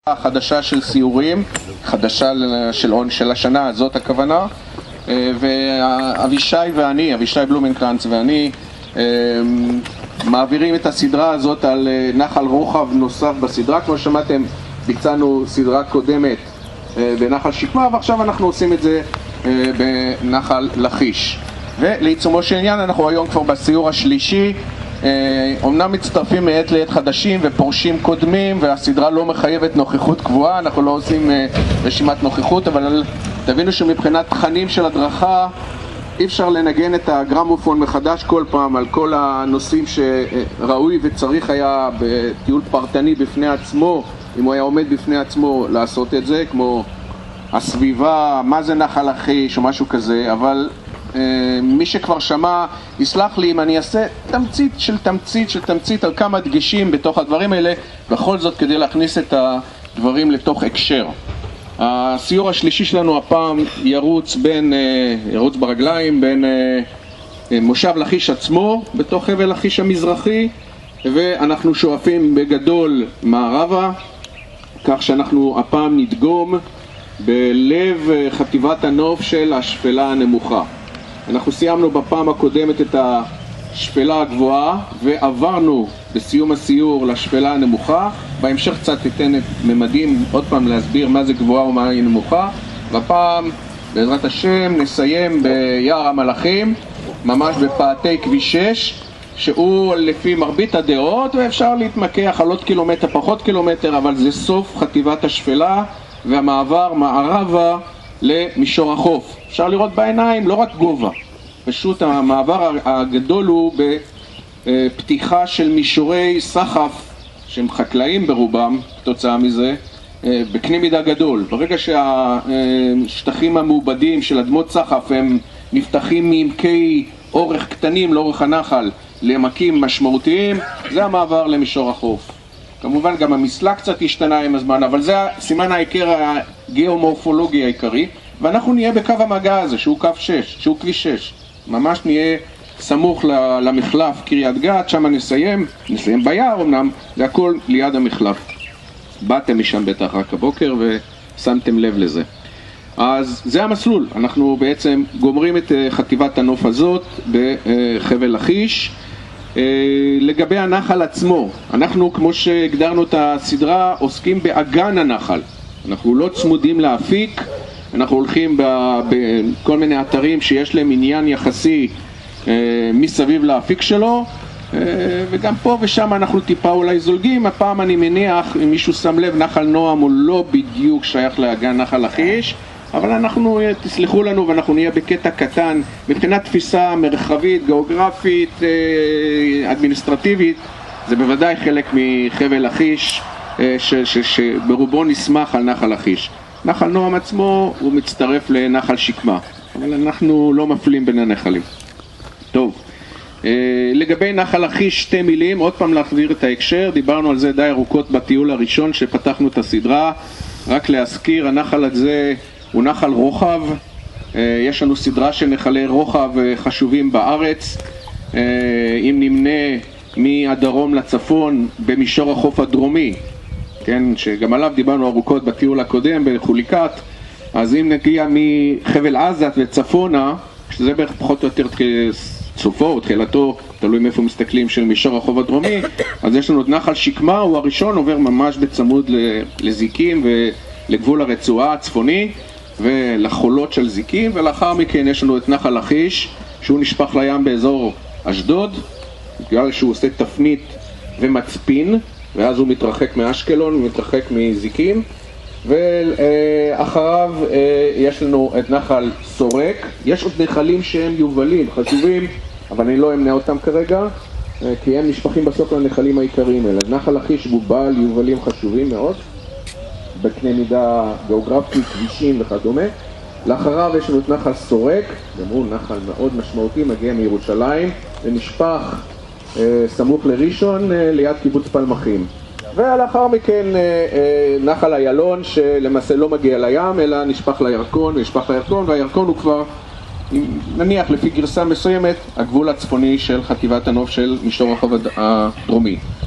חדשה של סיורים, חדשה של השנה הזאת הכוונה, ואבישי בלומנקרנץ ואני מעבירים את הסדרה הזאת על נחל רוחב נוסף בסדרה. כמו שמעתם, ביצענו סדרה קודמת בנחל שקמה, ועכשיו אנחנו עושים את זה בנחל לכיש. ולעיצומו של עניין, אנחנו היום כבר בסיור השלישי. אמנם מצטרפים מעת לעת חדשים ופורשים קודמים, והסדרה לא מחייבת נוכחות קבועה, אנחנו לא עושים רשימת נוכחות, אבל תבינו שמבחינת תכנים של הדרכה אי אפשר לנגן את הגרמופון מחדש כל פעם על כל הנושאים שראוי וצריך היה בטיול פרטני בפני עצמו, אם הוא היה עומד בפני עצמו לעשות את זה, כמו הסביבה, מה זה נחל לכיש או משהו כזה. אבל מי שכבר שמע יסלח לי אם אני אעשה תמצית של תמצית על כמה דגשים בתוך הדברים האלה, בכל זאת כדי להכניס את הדברים לתוך הקשר. הסיור השלישי שלנו הפעם ירוץ ברגליים בין מושב לכיש עצמו בתוך חבל לכיש המזרחי, ואנחנו שואפים בגדול מערבה, כך שאנחנו הפעם נדגום בלב חטיבת הנוף של השפלה הנמוכה. אנחנו סיימנו בפעם הקודמת את השפלה הגבוהה ועברנו בסיום הסיור לשפלה הנמוכה. בהמשך קצת תיתן ממדים עוד פעם להסביר מה זה גבוהה ומה היא נמוכה, והפעם בעזרת השם נסיים ביער המלאכים, ממש בפאתי כביש 6, שהוא לפי מרבית הדעות, ואפשר להתמקח על עוד קילומטר פחות קילומטר, אבל זה סוף חטיבת השפלה והמעבר מערבה למישור החוף. אפשר לראות בעיניים לא רק גובה, פשוט המעבר הגדול הוא בפתיחה של מישורי סחף שהם חקלאים ברובם כתוצאה מזה, בקנה מידה גדול. ברגע שהשטחים המעובדים של אדמות סחף הם נפתחים מעמקי אורך קטנים לאורך הנחל לעמקים משמעותיים, זה המעבר למישור החוף. כמובן גם המסלק קצת השתנה עם הזמן, אבל זה סימן העיקר הגיאומורפולוגי העיקרי. ואנחנו נהיה בקו המגע הזה שהוא קו 6, שהוא כביש 6, ממש נהיה סמוך למחלף קריית גת, שם נסיים ביער אמנם, זה הכל ליד המחלף. באתם משם בטח רק הבוקר ושמתם לב לזה. אז זה המסלול, אנחנו בעצם גומרים את חטיבת הנוף הזאת בחבל לכיש. לגבי הנחל עצמו, אנחנו כמו שהגדרנו את הסדרה עוסקים באגן הנחל, אנחנו לא צמודים להפיק, אנחנו הולכים בכל מיני אתרים שיש להם עניין יחסי מסביב להפיק שלו, וגם פה ושם אנחנו טיפה אולי זולגים. הפעם אני מניח, אם מישהו שם לב, נחל נועם הוא לא בדיוק שייך לאגן נחל לכיש, אבל אנחנו, תסלחו לנו, ואנחנו נהיה בקטע קטן מבחינת תפיסה מרחבית, גיאוגרפית, אדמיניסטרטיבית. זה בוודאי חלק מחבל לכיש שברובו נסמך על נחל לכיש. נחל נועם עצמו הוא מצטרף לנחל שקמה, אבל אנחנו לא מפלים בין הנחלים. טוב, לגבי נחל לכיש שתי מילים, עוד פעם להחזיר את ההקשר, דיברנו על זה די ארוכות בטיול הראשון שפתחנו את הסדרה. רק להזכיר, הנחל הזה הוא נחל רוחב, יש לנו סדרה של נחלי רוחב חשובים בארץ, אם נמנה מהדרום לצפון במישור החוף הדרומי, כן, שגם עליו דיברנו ארוכות בטיול הקודם בחוליקת. אז אם נגיע מחבל עזת וצפונה, שזה בערך פחות או יותר סופו או תחילתו, תלוי מאיפה מסתכלים, של מישור החוף הדרומי, אז יש לנו את נחל שקמה, הוא הראשון, עובר ממש בצמוד לזיקים ולגבול הרצועה הצפוני ולחולות של זיקים, ולאחר מכן יש לנו את נחל לכיש שהוא נשפך לים באזור אשדוד, בגלל שהוא עושה תפנית ומצפין, ואז הוא מתרחק מאשקלון, הוא מתרחק מזיקים. ואחריו יש לנו את נחל סורק. יש עוד נחלים שהם יובלים חשובים, אבל אני לא אמנה אותם כרגע, כי הם נשפכים בסוף לנחלים העיקריים האלה. נחל לכיש הוא בעל יובלים חשובים מאוד, בקנה מידה גיאוגרפי, כבישים וכדומה. לאחריו יש לנו את נחל סורק, גם הוא נחל מאוד משמעותי, מגיע מירושלים ונשפך סמוך לראשון ליד קיבוץ פלמחים. ולאחר מכן נחל איילון, שלמעשה לא מגיע לים אלא נשפך לירקון, והירקון הוא כבר, נניח לפי גרסה מסוימת, הגבול הצפוני של חטיבת הנוף של מישור החוף הדרומי.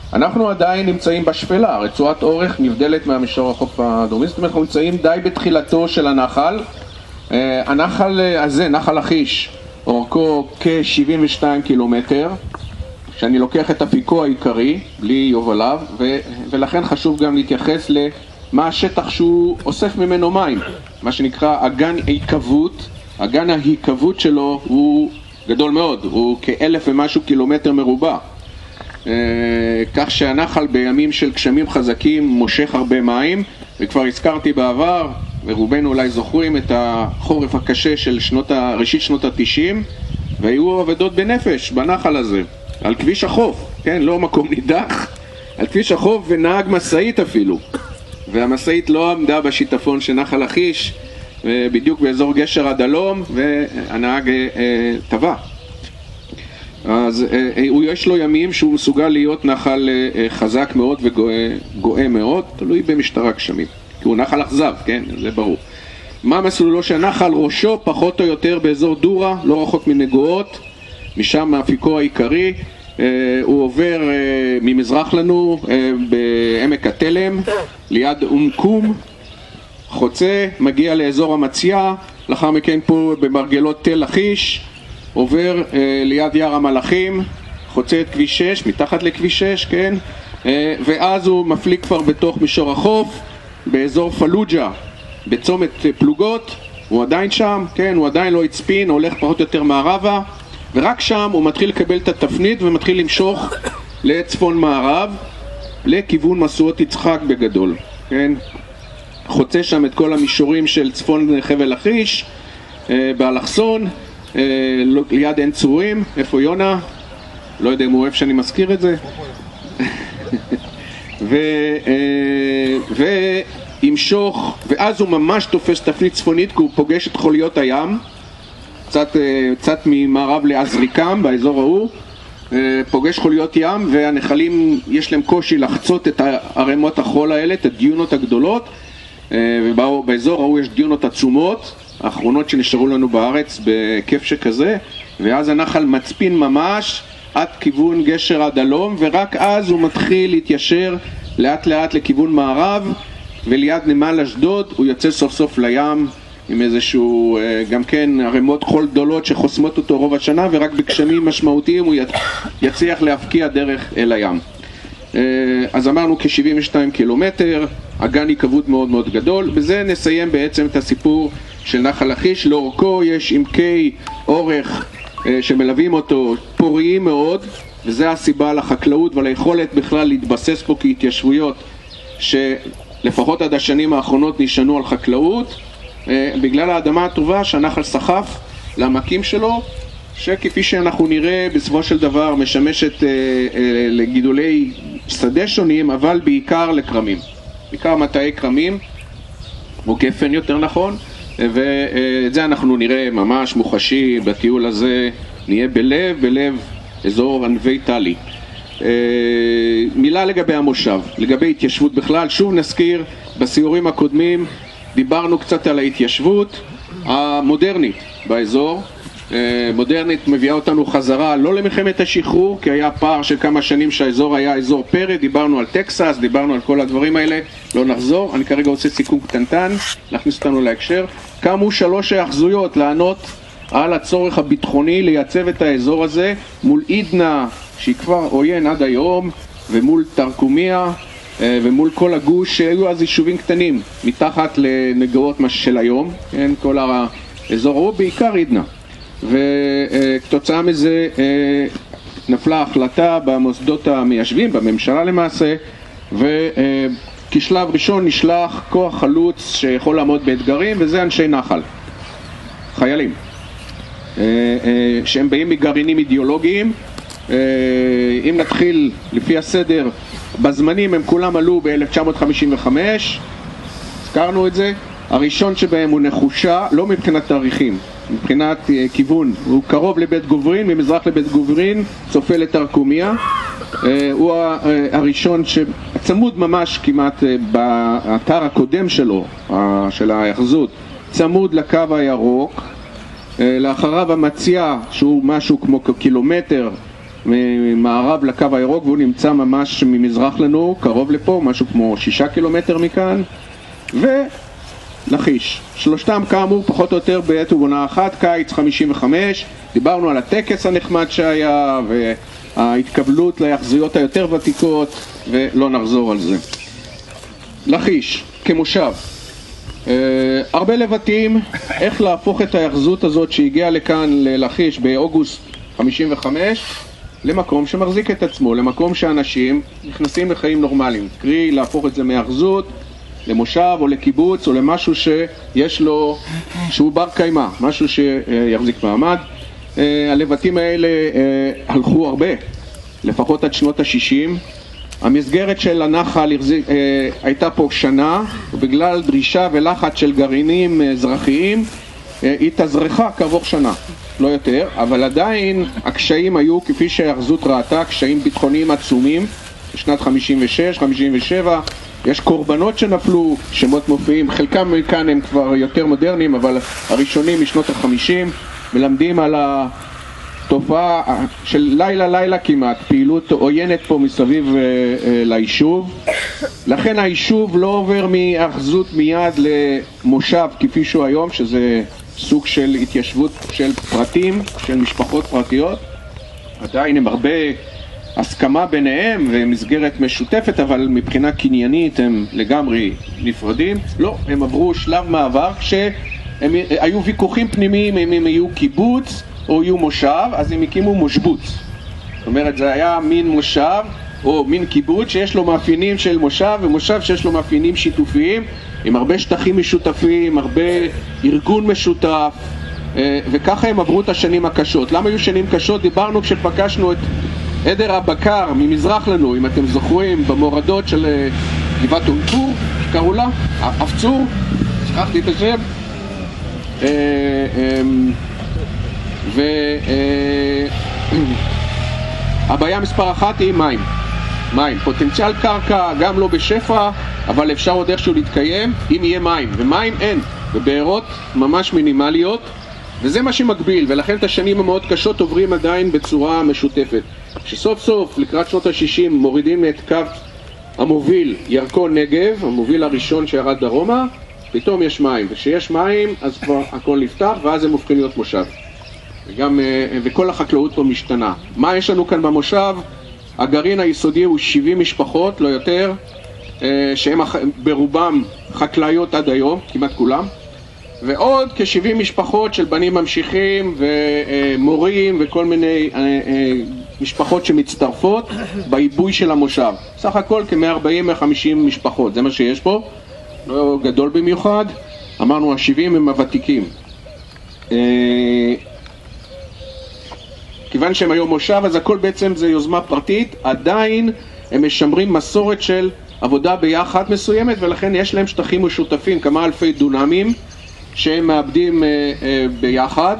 אנחנו עדיין נמצאים בשפלה, רצועת אורך נבדלת מהמישור החוף הדרומי, זאת אומרת אנחנו נמצאים די בתחילתו של הנחל. הנחל הזה, נחל לכיש, אורכו כ-72 קילומטר, שאני לוקח את אפיקו העיקרי, בלי יובליו, ולכן חשוב גם להתייחס למה השטח שהוא אוסף ממנו מים, מה שנקרא אגן ההיקוות. אגן ההיקוות שלו הוא גדול מאוד, הוא כ-1,000 ומשהו קילומטר מרובע. כך שהנחל בימים של גשמים חזקים מושך הרבה מים, וכבר הזכרתי בעבר, ורובנו אולי זוכרים את החורף הקשה של ראשית שנות ה-90, והיו עבודות בנפש בנחל הזה, על כביש החוף, כן, לא מקום נידח, על כביש החוף, ונהג מסעית אפילו, והמסעית לא עמדה בשיטפון של נחל לכיש, בדיוק באזור גשר הדלום, והנהג טבע. אז יש לו ימים שהוא מסוגל להיות נחל חזק מאוד וגואה מאוד, תלוי במשטר הגשמים, כי הוא נחל אכזב, כן, זה ברור. מה מסלולו של נחל? ראשו פחות או יותר באזור דורה, לא רחוק מנגועות, משם מאפיקו העיקרי. הוא עובר ממזרח לנו בעמק התלם, ליד אומקום, חוצה, מגיע לאזור המציאה, לאחר מכן פה במרגלות תל לכיש, עובר ליד יער המלאכים, חוצה את כביש 6, מתחת לכביש 6, כן? ואז הוא מפליג כבר בתוך מישור החוף, באזור פלוג'ה, בצומת פלוגות, הוא עדיין שם, כן? הוא עדיין לא הצפין, הולך פחות או יותר מערבה, ורק שם הוא מתחיל לקבל את התפנית ומתחיל למשוך לצפון מערב, לכיוון משואות יצחק בגדול, כן? חוצה שם את כל המישורים של צפון חבל לכיש, באלכסון, ליד עין צורים. איפה יונה? לא יודע אם הוא אוהב שאני מזכיר את זה. וימשוך, ואז הוא ממש תופס תפנית צפונית, כי הוא פוגש את חוליות הים, קצת ממערב לעזריקם באזור ההוא, פוגש חוליות ים, והנחלים יש להם קושי לחצות את הרמות החול האלה, את הדיונות הגדולות, ובאזור ההוא יש דיונות עצומות, האחרונות שנשארו לנו בארץ בכיף שכזה, ואז הנחל מצפין ממש עד כיוון גשר הדלום, ורק אז הוא מתחיל להתיישר לאט לאט לכיוון מערב, וליד נמל אשדוד הוא יוצא סוף סוף לים עם איזשהו גם כן הרמות חול גדולות שחוסמות אותו רוב השנה, ורק בגשמים משמעותיים הוא יצליח להפקיע דרך אל הים. אז אמרנו כ-72 קילומטר, אגן היקוות מאוד מאוד גדול. בזה נסיים בעצם את הסיפור של נחל לכיש. לאורכו יש עמקי אורך שמלווים אותו פוריים מאוד, וזה הסיבה לחקלאות וליכולת בכלל להתבסס פה כהתיישבויות שלפחות עד השנים האחרונות נשענו על חקלאות, בגלל האדמה הטובה שהנחל סחף לעמקים שלו, שכפי שאנחנו נראה בסופו של דבר משמשת לגידולי שדה שונים, אבל בעיקר לקרמים, בעיקר מטעי קרמים, או גפן יותר נכון, ואת זה אנחנו נראה ממש מוחשי בטיול הזה, נהיה בלב אזור ענבי טלי. מילה לגבי המושב, לגבי התיישבות בכלל. שוב נזכיר, בסיורים הקודמים דיברנו קצת על ההתיישבות המודרנית באזור. מודרנית מביאה אותנו חזרה לא למלחמת השחרור, כי היה פער של כמה שנים שהאזור היה אזור פרד, דיברנו על טקסס, דיברנו על כל הדברים האלה, לא נחזור. אני כרגע עושה סיכום קטנטן, להכניס אותנו להקשר. קמו 3 היאחזויות לענות על הצורך הביטחוני לייצב את האזור הזה מול עידנה שהיא כבר עוין עד היום, ומול תרקומיה ומול כל הגוש שהיו אז יישובים קטנים מתחת לנגעות של היום, כן, כל האזור הוא בעיקר עידנה. וכתוצאה מזה נפלה החלטה במוסדות המיישבים, בממשלה למעשה, וכשלב ראשון נשלח כוח חלוץ שיכול לעמוד באתגרים, וזה אנשי נחל, חיילים, שהם באים מגרעינים אידיאולוגיים. אם נתחיל לפי הסדר בזמנים, הם כולם עלו ב-1955, הזכרנו את זה. הראשון שבהם הוא נחושה, לא מבחינת תאריכים, מבחינת כיוון, הוא קרוב לבית גוברין, ממזרח לבית גוברין, צופה לתרקומיה. הוא הראשון שצמוד ממש כמעט באתר הקודם שלו, של ההיאחזות, צמוד לקו הירוק. לאחריו המציאה, שהוא משהו כמו קילומטר, ממערב לקו הירוק, והוא נמצא ממש ממזרח לנו, קרוב לפה, משהו כמו 6 קילומטר מכאן, ולכיש. שלושתם כאמור פחות או יותר בעת ובעונה אחת, קיץ 55, דיברנו על הטקס הנחמד שהיה, וההתקבלות ליחזויות היותר ותיקות, ולא נחזור על זה. לכיש, כמושב. הרבה לבטים איך להפוך את היחזות הזאת שהגיעה לכאן ללכיש באוגוסט 55 למקום שמחזיק את עצמו, למקום שאנשים נכנסים לחיים נורמליים, קרי להפוך את זה מיחזות למושב או לקיבוץ או למשהו שיש לו, שהוא בר קיימא, משהו שיחזיק מעמד. הלבטים האלה הלכו הרבה, לפחות עד שנות ה-60. המסגרת של הנחל הייתה פה שנה, ובגלל דרישה ולחץ של גרעינים אזרחיים היא תזרחה כעבור שנה, לא יותר, אבל עדיין הקשיים היו כפי שהיחזות ראתה, קשיים ביטחוניים עצומים בשנת 56, 57, יש קורבנות שנפלו, שמות מופיעים, חלקם מכאן הם כבר יותר מודרניים, אבל הראשונים משנות ה-50 מלמדים על תופעה של לילה כמעט, פעילות עוינת פה מסביב ליישוב. לכן היישוב לא עובר מהיאחזות מיד למושב כפי שהוא היום, שזה סוג של התיישבות של פרטים, של משפחות פרטיות. עדיין הם הרבה הסכמה ביניהם ומסגרת משותפת, אבל מבחינה קניינית הם לגמרי נפרדים. לא, הם עברו שלב מעבר כשהם היו ויכוחים פנימיים אם הם יהיו קיבוץ או יהיו מושב, אז הם הקימו מושבות. זאת אומרת, זה היה מין מושב או מין קיבוץ שיש לו מאפיינים של מושב, ומושב שיש לו מאפיינים שיתופיים, עם הרבה שטחים משותפים, הרבה ארגון משותף, וככה הם עברו את השנים הקשות. למה היו שנים קשות? דיברנו כשפגשנו את עדר הבקר ממזרח לנו, אם אתם זוכרים, במורדות של גבעת אונטור, שקראו לה, אפצור, שכחתי את השם, הבעיה מספר אחת היא מים, פוטנציאל קרקע גם לא בשפע, אבל אפשר עוד איכשהו להתקיים אם יהיה מים, ומים אין, ובארות ממש מינימליות, וזה מה שמגביל, ולכן את השנים המאוד קשות עוברים עדיין בצורה משותפת. שסוף סוף לקראת שנות ה-60 מורידים את קו המוביל ירקון נגב, המוביל הראשון שירד דרומה, פתאום יש מים, וכשיש מים אז כבר הכל נפתח, ואז הם הופכים להיות מושב. וכל החקלאות פה משתנה. מה יש לנו כאן במושב? הגרעין היסודי הוא 70 משפחות, לא יותר, שהם ברובם חקלאיות עד היום, כמעט כולם, ועוד כ-70 משפחות של בנים ממשיכים ומורים וכל מיני משפחות שמצטרפות בעיבוי של המושב. סך הכל כ-140-150 משפחות, זה מה שיש פה, לא גדול במיוחד. אמרנו ה-70 הם הוותיקים. כיוון שהם היום מושב, אז הכל בעצם זה יוזמה פרטית, עדיין הם משמרים מסורת של עבודה ביחד מסוימת, ולכן יש להם שטחים משותפים, כמה אלפי דונמים שהם מאבדים ביחד.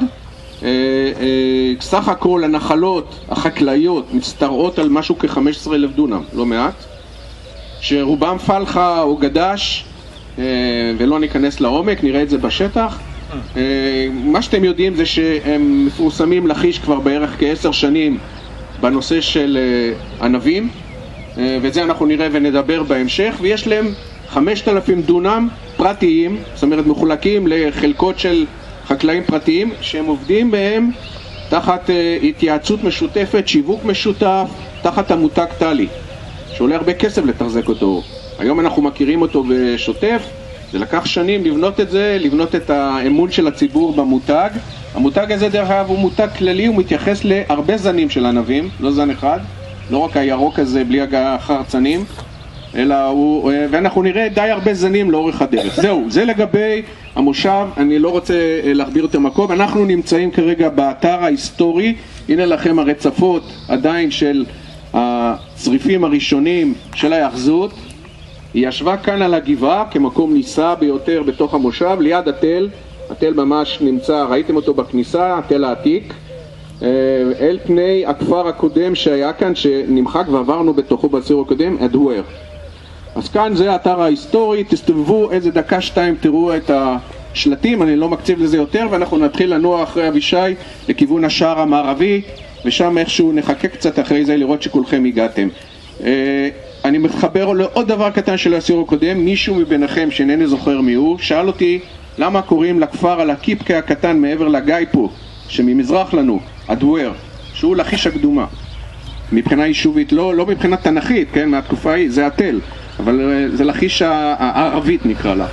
סך הכל הנחלות החקלאיות מצטרעות על משהו כ-15,000 דונם, לא מעט, שרובם פלחה או גדש, ולא ניכנס לעומק, נראה את זה בשטח. מה שאתם יודעים זה שהם מפורסמים לכיש כבר בערך כ10 שנים בנושא של ענבים, ואת זה אנחנו נראה ונדבר בהמשך. ויש להם 5,000 דונם פרטיים, זאת אומרת מחולקים לחלקות של חקלאים פרטיים שהם עובדים בהם תחת התייעצות משותפת, שיווק משותף, תחת המותג טלי, שעולה הרבה כסף לתחזק אותו. היום אנחנו מכירים אותו בשוטף, זה לקח שנים לבנות את זה, לבנות את האמון של הציבור במותג. המותג הזה דרך אגב הוא מותג כללי, הוא מתייחס להרבה זנים של ענבים, לא זן אחד, לא רק הירוק הזה בלי החרצנים, אלא הוא, ואנחנו נראה די הרבה זנים לאורך הדרך. זהו, זה לגבי המושב, אני לא רוצה להכביר יותר מקום. אנחנו נמצאים כרגע באתר ההיסטורי, הנה לכם הרצפות עדיין של הצריפים הראשונים של היאחזות. היא ישבה כאן על הגבעה כמקום נישא ביותר בתוך המושב, ליד התל. התל ממש נמצא, ראיתם אותו בכניסה, התל העתיק, אל פני הכפר הקודם שהיה כאן, שנמחק ועברנו בתוכו בסיור הקודם, אדואר. אז כאן זה האתר ההיסטורי, תסתובבו איזה דקה-שתיים, תראו את השלטים, אני לא מקציב לזה יותר, ואנחנו נתחיל לנוע אחרי אבישי לכיוון השער המערבי, ושם איכשהו נחכה קצת אחרי זה לראות שכולכם הגעתם. אני מתחבר לעוד דבר קטן של הסיור הקודם. מישהו מביניכם שאינני זוכר מי הוא, שאל אותי למה קוראים לכפר על הקיפקה הקטן מעבר לגיא פה, שממזרח לנו, הדואר, שהוא לכיש הקדומה. מבחינה יישובית, לא מבחינה תנכית, כן, מהתקופה היא, זה התל, אבל זה לכיש הערבית נקרא לה.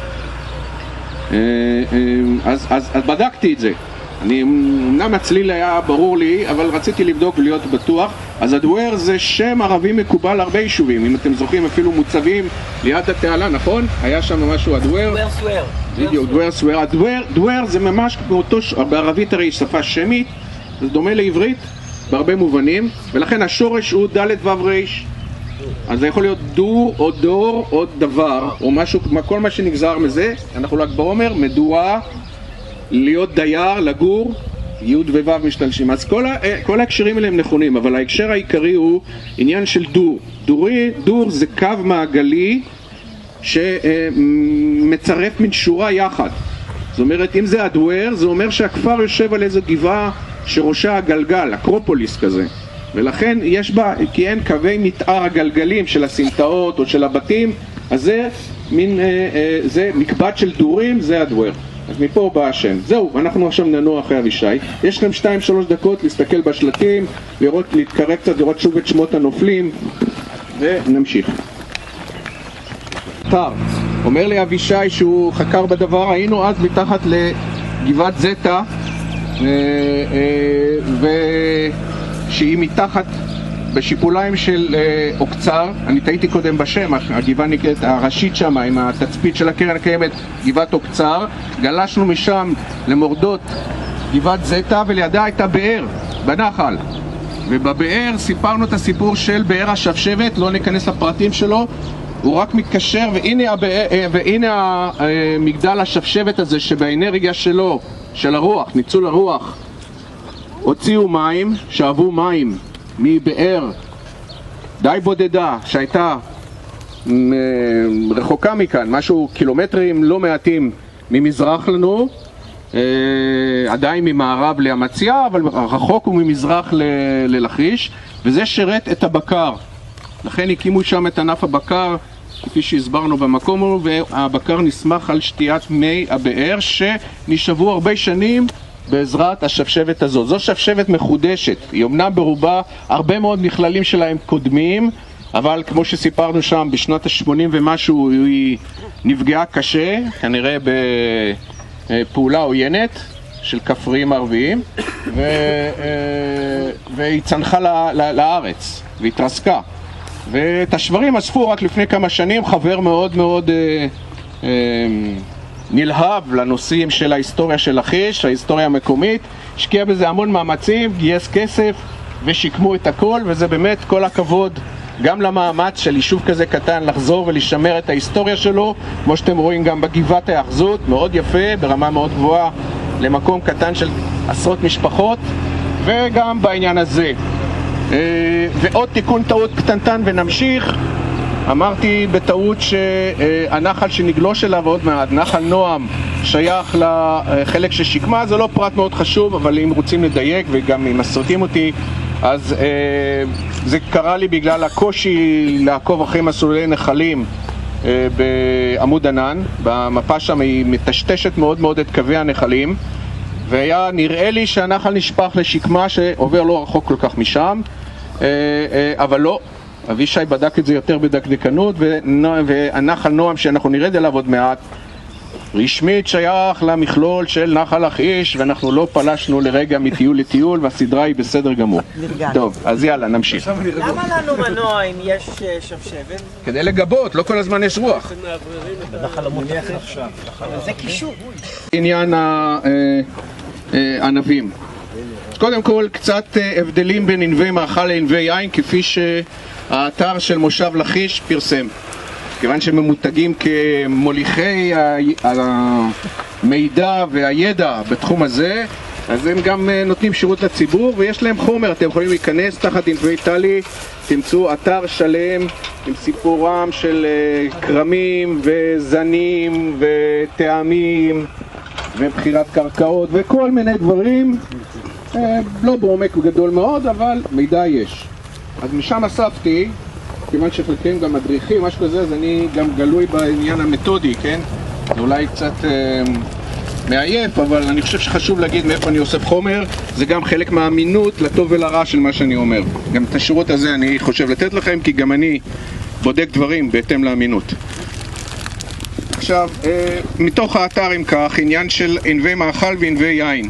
אז בדקתי את זה. אמנם הצליל היה ברור לי, אבל רציתי לבדוק ולהיות בטוח. אז הדואר זה שם ערבי מקובל להרבה יישובים. אם אתם זוכרים, אפילו מוצבים ליד התעלה, נכון? היה שם משהו, הדואר. דואר סואר. בדיוק, דואר סואר. הדואר זה ממש באותו, בערבית הרי שפה שמית, זה דומה לעברית בהרבה מובנים, ולכן השורש הוא ד' ו' ר'. אז זה יכול להיות דור או דור או דבר, או משהו, כל מה שנגזר מזה. אנחנו ל"ג בעומר, מדורה, להיות דייר, לגור, י' וו' משתלשים. אז כל ההקשרים האלה הם נכונים, אבל ההקשר העיקרי הוא עניין של דור. דור זה קו מעגלי שמצרף מן שורה יחד. זאת אומרת, אם זה הדואר, זה אומר שהכפר יושב על איזו גבעה שראשה הגלגל, אקרופוליס כזה. ולכן יש בה, כי אין קווי מתאר הגלגלים של הסמטאות או של הבתים, אז זה מין, זה מקבץ של דורים, זה הדואר. אז מפה בא השם. זהו, אנחנו עכשיו ננוע אחרי אבישי. יש לכם 2-3 דקות להסתכל בשלטים, לראות, להתקרב קצת, לראות שוב את שמות הנופלים, ונמשיך. תר, אומר לי אבישי שהוא חקר בדבר, היינו אז מתחת לגבעת זטה, שהיא מתחת בשיפוליים של אוקצר. אני טעיתי קודם בשם, הגבעה נקראת הראשית שם עם התצפית של הקרן הקיימת, גבעת אוקצר. גלשנו משם למורדות גבעת זטה, ולידה הייתה באר בנחל, ובבאר סיפרנו את הסיפור של באר השבשבת. לא ניכנס לפרטים שלו, הוא רק מתקשר, והנה המגדל השבשבת הזה שבאנרגיה שלו, של הרוח, ניצול הרוח, הוציאו מים, שאבו מים מבאר די בודדה שהייתה רחוקה מכאן, משהו קילומטרים לא מעטים ממזרח לנו, עדיין ממערב לאמציה, אבל רחוק הוא ממזרח ללכיש, וזה שרת את הבקר. לכן הקימו שם את ענף הבקר, כפי שהסברנו במקום, והבקר נסמך על שתיית מי הבאר שנשאבו הרבה שנים בעזרת השבשבת הזאת. זו שבשבת מחודשת, היא אמנם ברובה, הרבה מאוד מכללים שלהם קודמים, אבל כמו שסיפרנו שם, בשנות ה-80 ומשהו היא נפגעה קשה, כנראה בפעולה עוינת של כפריים ערביים, והיא צנחה לארץ, והתרסקה. ואת השברים אספו רק לפני כמה שנים. חבר מאוד מאוד נלהב לנושאים של ההיסטוריה של לכיש, ההיסטוריה המקומית, השקיע בזה המון מאמצים, גייס כסף ושיקמו את הכל, וזה באמת כל הכבוד גם למאמץ של יישוב כזה קטן לחזור ולשמר את ההיסטוריה שלו, כמו שאתם רואים גם בגבעת ההאחזות, מאוד יפה, ברמה מאוד גבוהה, למקום קטן של עשרות משפחות, וגם בעניין הזה. ועוד תיקון טעות קטנטן ונמשיך. אמרתי בטעות שהנחל שנגלוש אליו עוד מעט, נחל נועם, שייך לחלק ששיקמה. זה לא פרט מאוד חשוב, אבל אם רוצים לדייק וגם אם מסרטים אותי, אז זה קרה לי בגלל הקושי לעקוב אחרי מסלולי נחלים בעמוד ענן. במפה שם היא מטשטשת מאוד מאוד את קווי הנחלים, והיה נראה לי שהנחל נשפך לשקמה שעובר לא רחוק כל כך משם, אבל לא. אבישי בדק את זה יותר בדקדקנות, והנחל נועם שאנחנו נרד אליו עוד מעט רשמית שייך למכלול של נחל לכיש, ואנחנו לא פלשנו לרגע מטיול לטיול, והסדרה היא בסדר גמור. טוב, אז יאללה, נמשיך. למה לנו מנוע אם יש שבשבת? כדי לגבות, לא כל הזמן יש רוח. בנחל המותח עכשיו. זה קישור. עניין הענבים. קודם כל, קצת הבדלים בין ענבי מאכל לענבי יין, כפי שהאתר של מושב לכיש פרסם. כיוון שהם ממותגים כמוליכי המידע והידע בתחום הזה, אז הם גם נותנים שירות לציבור, ויש להם חומר. אתם יכולים להיכנס תחת ענבי טלי, תמצאו אתר שלם עם סיפורם של קרמים וזנים וטעמים ובחירת קרקעות וכל מיני דברים לא בעומק גדול מאוד, אבל מידע יש. אז משם אספתי, כיוון שחלקם גם מדריכים, משהו כזה, אז אני גם גלוי בעניין המתודי, כן? זה אולי קצת מעייף, אבל אני חושב שחשוב להגיד מאיפה אני אוסף חומר. זה גם חלק מהאמינות לטוב ולרע של מה שאני אומר. גם את השירות הזה אני חושב לתת לכם, כי גם אני בודק דברים בהתאם לאמינות. עכשיו, מתוך האתר אם כך, עניין של ענבי מאכל וענבי יין.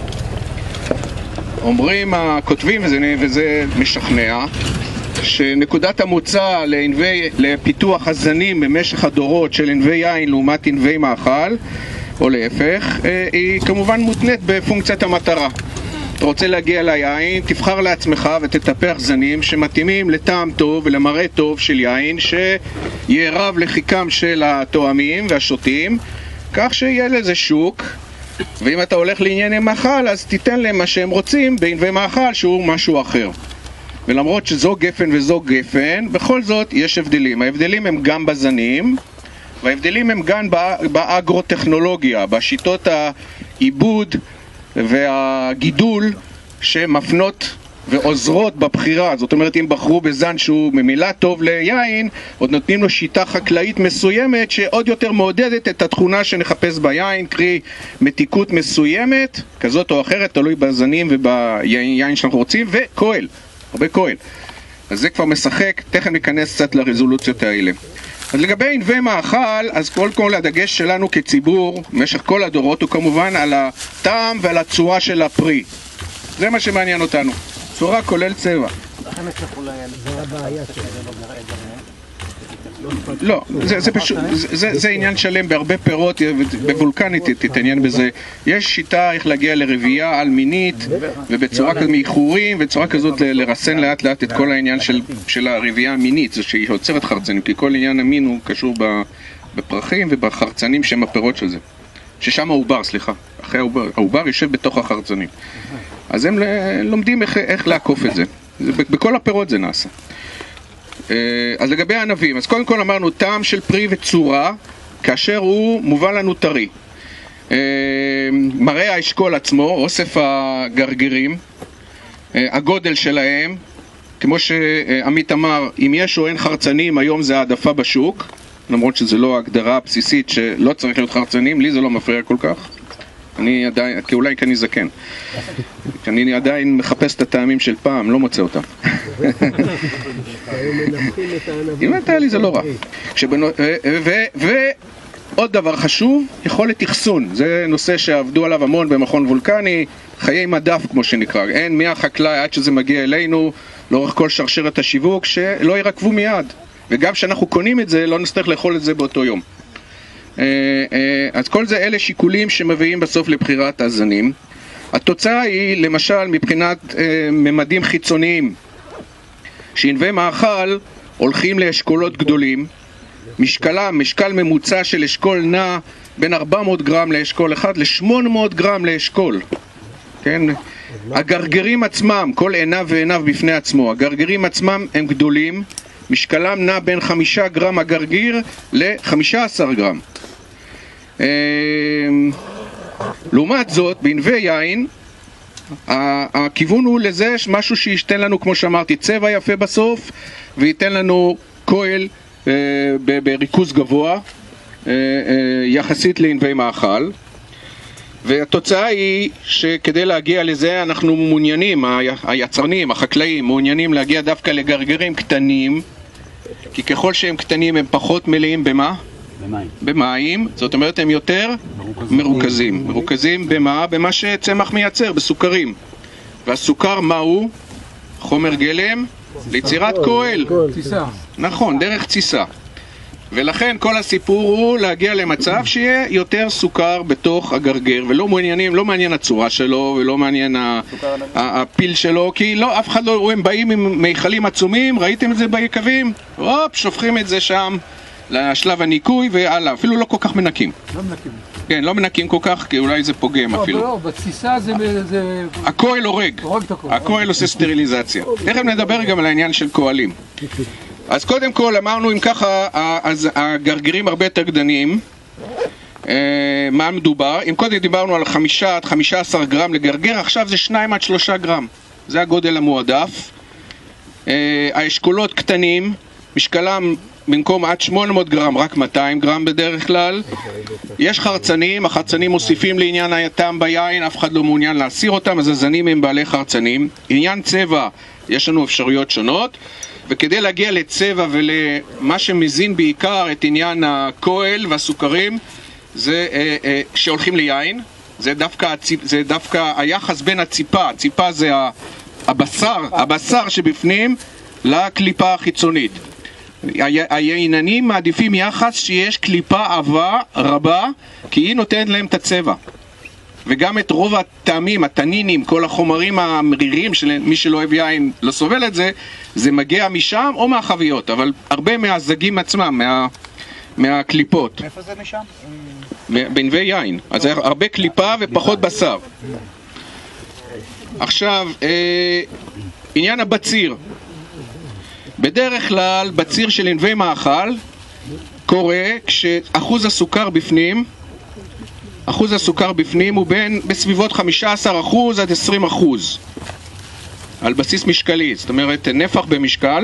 אומרים הכותבים, וזה משכנע, שנקודת המוצא לפיתוח הזנים במשך הדורות של ענבי יין לעומת ענבי מאכל, או להפך, היא כמובן מותנית בפונקציית המטרה. אתה רוצה להגיע ליין, תבחר לעצמך ותטפח זנים שמתאימים לטעם טוב ולמראה טוב של יין, שיערב לחיקם של התואמים והשותים, כך שיהיה לזה שוק. ואם אתה הולך לענייני מאכל, אז תיתן להם מה שהם רוצים בענבי מאכל שהוא משהו אחר. ולמרות שזו גפן וזו גפן, בכל זאת יש הבדלים. ההבדלים הם גם בזנים, וההבדלים הם גם באגרוטכנולוגיה, בשיטות העיבוד והגידול שמפנות ועוזרות בבחירה. זאת אומרת, אם בחרו בזן שהוא ממילא טוב ליין, עוד נותנים לו שיטה חקלאית מסוימת שעוד יותר מעודדת את התכונה שנחפש ביין, קרי מתיקות מסוימת, כזאת או אחרת, תלוי בזנים וביין שאנחנו רוצים, וכהל, הרבה כהל. אז זה כבר משחק, תכף ניכנס קצת לרזולוציות האלה. אז לגבי ענבי מאכל, אז כל הדגש שלנו כציבור, במשך כל הדורות, הוא כמובן על הטעם ועל הצורה של הפרי. זה מה שמעניין אותנו. צורה כולל צבע. לכן הצלחו להם. זה הבעיה לא, זה פשוט, זה עניין שלם בהרבה פירות, בוולקנית תתעניין בזה. יש שיטה איך להגיע לרבייה על מינית, ובצורה כזאת מאיחורים, ובצורה כזאת לרסן לאט לאט את כל העניין של הרבייה המינית, זה שהיא יוצרת חרצנים, כי כל עניין המין הוא קשור בפרחים ובחרצנים שהם הפירות של זה. ששם העובר, סליחה, אחרי העובר יושב בתוך החרצנים. אז הם לומדים איך לעקוף את זה. בכל הפירות זה נעשה. אז לגבי הענבים, אז קודם כל אמרנו טעם של פרי וצורה, כאשר הוא מובא לנו טרי. מראה האשכול עצמו, אוסף הגרגירים, הגודל שלהם, כמו שעמית אמר, אם יש או אין חרצנים, היום זה העדפה בשוק, למרות שזה לא ההגדרה הבסיסית שלא צריך להיות חרצנים, לי זה לא מפריע כל כך. אני עדיין, אולי כי אני זקן. אני עדיין מחפש את הטעמים של פעם, לא מוצא אותם. אם אתה לי זה לא רע. ועוד דבר חשוב, יכולת אחסון. זה נושא שעבדו עליו המון במכון וולקני, חיי מדף כמו שנקרא. אין מהחקלאי עד שזה מגיע אלינו, לאורך כל שרשרת השיווק, שלא ירקבו מיד. וגם כשאנחנו קונים את זה, לא נצטרך לאכול את זה באותו יום. אז כל זה אלה שיקולים שמביאים בסוף לבחירת הזנים. התוצאה היא למשל מבחינת ממדים חיצוניים, שענבי מאכל הולכים לאשכולות גדולים, משקל ממוצע של אשכול נע בין 400 גרם לאשכול אחד ל-800 גרם לאשכול, כן? הגרגרים עצמם, כל עיניו ועיניו בפני עצמו, הגרגרים עצמם הם גדולים, משקלם נע בין 5 גרם הגרגיר ל-15 גרם. לעומת זאת, בענבי יין, הכיוון הוא לזה משהו שישתן לנו, כמו שאמרתי, צבע יפה בסוף, וייתן לנו כהל בריכוז גבוה, יחסית לענבי מאכל. והתוצאה היא שכדי להגיע לזה אנחנו מעוניינים, היצרנים, החקלאים, מעוניינים להגיע דווקא לגרגרים קטנים, כי ככל שהם קטנים הם פחות מלאים במה? במים, זאת אומרת הם יותר מרוכזים במה? במה שצמח מייצר, בסוכרים. והסוכר מהו? חומר גלם ליצירת כהל. נכון, דרך תסיסה. ולכן כל הסיפור הוא להגיע למצב שיהיה יותר סוכר בתוך הגרגר, ולא מעניין הצורה שלו, ולא מעניין הפיל שלו, כי לא, אף אחד לא, הם באים עם מיכלים עצומים, ראיתם את זה ביקבים? שופכים את זה שם לשלב הניקוי והלאה, אפילו לא כל כך מנקים. לא מנקים. כן, לא מנקים כל כך, כי אולי זה פוגם אפילו. לא, בתסיסה זה... הכהל הורג. הכהל עושה סטריליזציה. תכף נדבר גם על העניין של כהלים. אז קודם כל אמרנו, אם ככה, אז הגרגירים הרבה יותר גדולים, מה מדובר? אם קודם דיברנו על 5 עד 15 גרם לגרגר, עכשיו זה 2 עד 3 גרם. זה הגודל המועדף. האשכולות קטנים, משקלם במקום עד 800 גרם, רק 200 גרם בדרך כלל. יש חרצנים, החרצנים מוסיפים לעניין הטעם ביין, אף אחד לא מעוניין להסיר אותם, אז הזנים הם בעלי חרצנים. עניין צבע, יש לנו אפשרויות שונות, וכדי להגיע לצבע ולמה שמזין בעיקר את עניין הכהל והסוכרים, זה שהולכים ליין, זה דווקא היחס בין הציפה, הציפה זה הבשר שבפנים לקליפה החיצונית. הייננים מעדיפים יחס שיש קליפה עבה רבה, כי היא נותנת להם את הצבע. וגם את רוב הטעמים, הטנינים, כל החומרים המרירים, שמי שלא אוהב יין לא סובל את זה, זה מגיע משם או מהחביות, אבל הרבה מהזגים עצמם, מהקליפות. מאיפה זה משם? בנבי יין. אז זה הרבה קליפה ופחות בשר. עכשיו, עניין הבציר. בדרך כלל בציר של ענבי מאכל קורה כשאחוז הסוכר בפנים, אחוז הסוכר בפנים הוא בסביבות 15% עד 20% על בסיס משקלי, זאת אומרת נפח במשקל.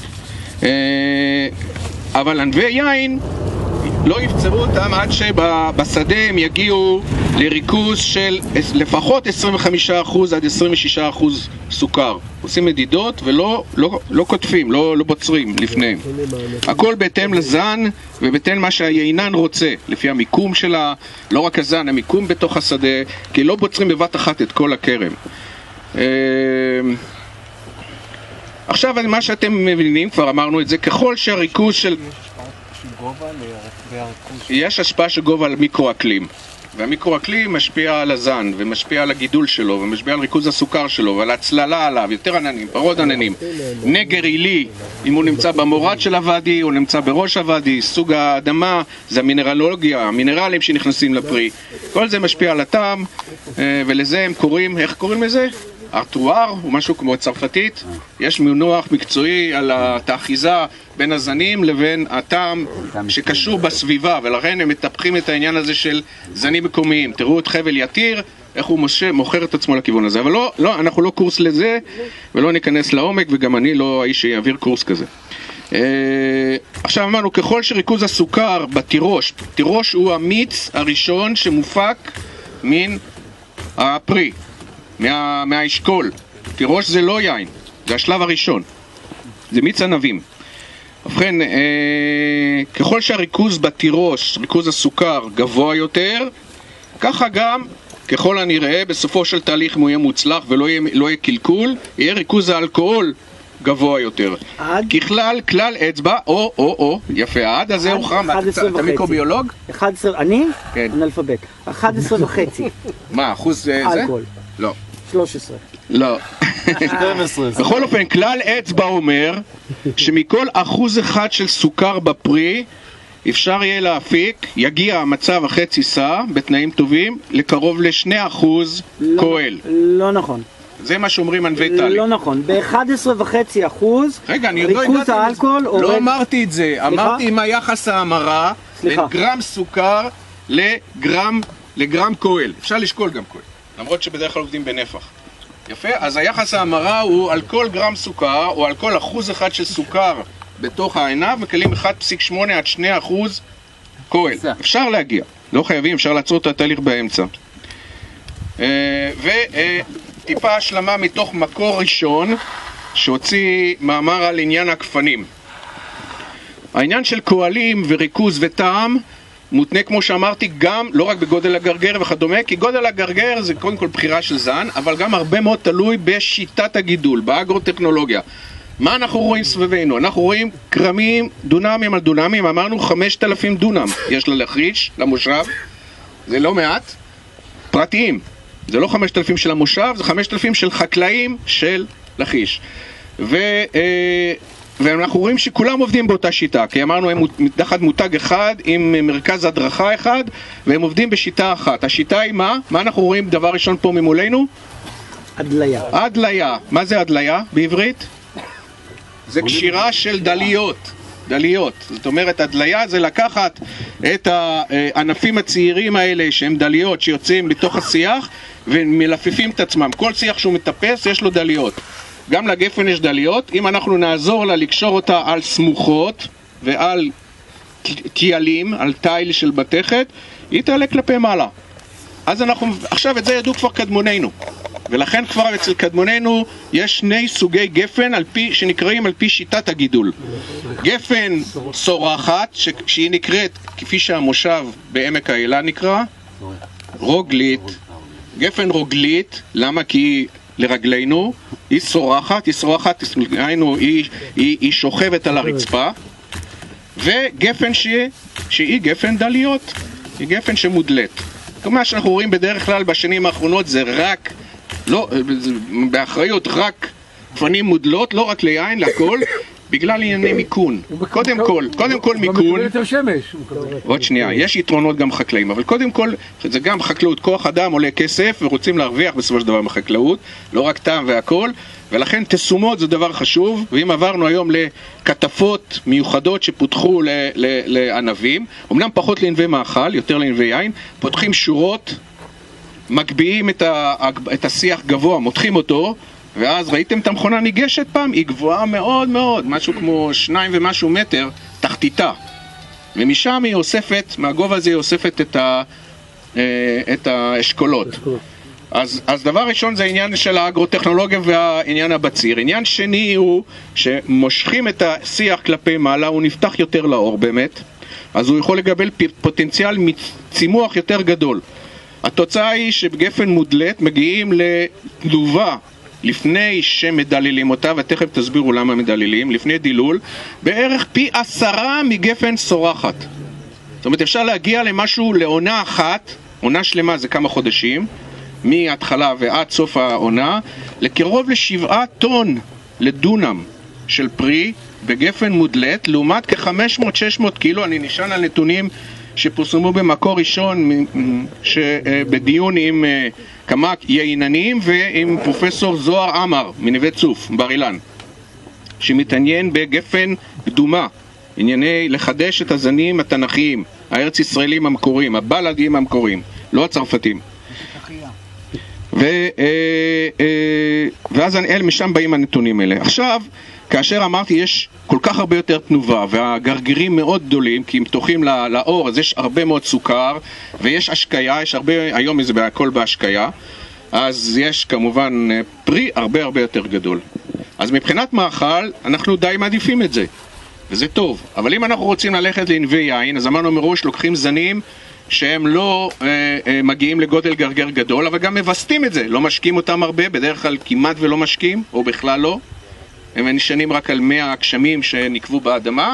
אבל ענבי יין לא יבצרו אותם עד שבשדה הם יגיעו לריכוז של לפחות 25% עד 26% סוכר. עושים מדידות ולא כותפים, לא בוצרים לפניהם. הכל בהתאם לזן ובהתאם מה שהיינן רוצה, לפי המיקום שלה, לא רק הזן, המיקום בתוך השדה, כי לא בוצרים בבת אחת את כל הכרם. עכשיו מה שאתם מבינים, כבר אמרנו את זה, ככל שהריכוז של... יש השפעה של גובה על מיקרו-אקלים, והמיקרו-אקלים משפיע על הזן ומשפיע על הגידול שלו ומשפיע על ריכוז הסוכר שלו ועל הצללה עליו, יותר עננים, פחות עננים. נגר עילי, אם הוא נמצא במורד של הוואדי או נמצא בראש הוואדי, סוג האדמה, זה המינרלוגיה, המינרלים שנכנסים לפרי, כל זה משפיע על הטעם, ולזה הם קוראים, איך קוראים לזה? ארטואר, הוא משהו כמו צרפתית. יש מינוח מקצועי על האחיזה בין הזנים לבין הטעם שקשור בסביבה, ולכן הם מטפחים את העניין הזה של זנים מקומיים. תראו את חבל יתיר, איך הוא מוכר את עצמו לכיוון הזה. אבל לא, אנחנו לא קורס לזה, ולא ניכנס לעומק, וגם אני לא האיש שיעביר קורס כזה. עכשיו אמרנו, ככל שריכוז הסוכר בתירוש, תירוש הוא המיץ הראשון שמופק מן הפרי, מהאשכול. תירוש זה לא יין, זה השלב הראשון, זה מיץ ענבים. ובכן, ככל שהריכוז בתירוש, ריכוז הסוכר גבוה יותר, ככה גם ככל הנראה בסופו של תהליך אם הוא יהיה מוצלח ולא יהיה קלקול, יהיה ריכוז האלכוהול גבוה יותר. ככלל, כלל אצבע, יפה, עד הזה הוא חם. אתה מיקרוביולוג? 11, אני? כן. אנאלפבית. 11.5. מה, אחוז זה? אלכוהול. לא. 13. לא. 12. בכל אופן, כלל אצבע אומר שמכל 1% של סוכר בפרי אפשר יהיה להפיק, יגיע המצב החצי סע בתנאים טובים לקרוב ל2% כהל. לא נכון. זה מה שאומרים ענבי טלי. לא נכון, ב-11.5% ריכוז האלכוהול הורג... לא אמרתי את זה, אמרתי עם היחס ההמרה בין גרם סוכר לגרם כהל. אפשר לשקול גם כהל, למרות שבדרך כלל עובדים בנפח. יפה, אז היחס ההמרה הוא על כל גרם סוכר, או על כל 1% של סוכר בתוך העיניו, מקלים 1.8 עד 2% כהל. אפשר להגיע, לא חייבים, אפשר לעצור את התהליך באמצע. טיפה השלמה מתוך מקור ראשון שהוציא מאמר על עניין הכפנים. העניין של כהלים וריכוז וטעם מותנה, כמו שאמרתי, גם לא רק בגודל הגרגר וכדומה, כי גודל הגרגר זה קודם כל בחירה של זן, אבל גם הרבה מאוד תלוי בשיטת הגידול, באגרוטכנולוגיה. מה אנחנו רואים סביבנו? אנחנו רואים קרמים, דונמים על דונמים, אמרנו 5,000 דונם יש ללכיש, למושב, זה לא מעט, פרטיים. זה לא 5,000 של המושב, זה 5,000 של חקלאים של לכיש. ואנחנו רואים שכולם עובדים באותה שיטה, כי אמרנו הם תחת מותג אחד עם מרכז הדרכה אחד, והם עובדים בשיטה אחת. השיטה היא מה? מה אנחנו רואים דבר ראשון פה ממולנו? הדליה. הדליה. מה זה הדליה בעברית? זה קשירה של דליות. דליות. זאת אומרת, הדליה זה לקחת את הענפים הצעירים האלה שהם דליות שיוצאים לתוך השיח ומלפפים את עצמם. כל שיח שהוא מטפס יש לו דליות. גם לגפן יש דליות. אם אנחנו נעזור לה לקשור אותה על סמוכות ועל תיילים, על תיל של מתכת, היא תעלה כלפי מעלה. אז עכשיו את זה ידעו כבר קדמוננו. ולכן כבר אצל קדמוננו יש שני סוגי גפן שנקראים על פי שיטת הגידול. גפן סורחת, שהיא נקראת, כפי שהמושב בעמק האלה נקרא, רוגלית. גפן רוגלית, למה? כי היא לרגלינו, היא סורחת, היא שוכבת על הרצפה. וגפן שהיא גפן דליות, היא גפן שמודלת. מה שאנחנו רואים בדרך כלל בשנים האחרונות זה רק, לא, באחריות רק גפנים מודלות, לא רק ליין, לכל, בגלל ענייני מיקון. קודם כל מיקון. עוד שנייה, יש יתרונות גם חקלאים, אבל קודם כל זה גם חקלאות, כוח אדם עולה כסף ורוצים להרוויח בסופו של דבר מחקלאות, לא רק טעם והכל, ולכן תסומות זה דבר חשוב. ואם עברנו היום לכתפות מיוחדות שפותחו לענבים, אמנם פחות לענבי מאכל, יותר לענבי יין, פותחים שורות, מגביהים את השיח גבוה, מותחים אותו, ואז ראיתם את המכונה ניגשת פעם? היא גבוהה מאוד מאוד, משהו כמו 2 ומשהו מטר תחתיתה, ומשם היא אוספת, מהגובה הזה היא אוספת את האשכולות. אז דבר ראשון זה העניין של האגרוטכנולוגיה והעניין הבציר. עניין שני הוא שמושכים את השיח כלפי מעלה, הוא נפתח יותר לאור באמת, אז הוא יכול לקבל פוטנציאל צימוח יותר גדול. התוצאה היא שבגפן מודלת מגיעים לתנובה לפני שמדללים אותה, ותכף תסבירו למה מדללים, לפני דילול, בערך פי 10 מגפן סורחת. זאת אומרת, אפשר להגיע למשהו לעונה אחת, עונה שלמה זה כמה חודשים, מההתחלה ועד סוף העונה, לקרוב ל7 טון לדונם של פרי בגפן מודלת, לעומת כ-500-600 קילו, אני נשען על נתונים שפורסמו במקור ראשון בדיון עם כמה ייננים ועם פרופסור זוהר עמר מנווה צוף, בר אילן, שמתעניין בגפן קדומה, ענייני לחדש את הזנים התנכיים, הארץ ישראלים המקוריים, הבלדים המקוריים, לא הצרפתים. ואז משם באים הנתונים האלה. עכשיו, כאשר אמרתי יש כל כך הרבה יותר תנובה והגרגירים מאוד גדולים, כי הם פתוחים לאור, אז יש הרבה מאוד סוכר ויש השקיה, יש הרבה, היום זה הכל בהשקיה, אז יש כמובן פרי הרבה הרבה יותר גדול. אז מבחינת מאכל אנחנו די מעדיפים את זה, וזה טוב. אבל אם אנחנו רוצים ללכת לענבי יין, אז אמרנו מראש לוקחים זנים שהם לא מגיעים לגודל גרגר גדול, אבל גם מבסטים את זה, לא משקים אותם הרבה, בדרך כלל כמעט ולא משקים, או בכלל לא. הם נשענים רק על 100 הגשמים שנקבו באדמה,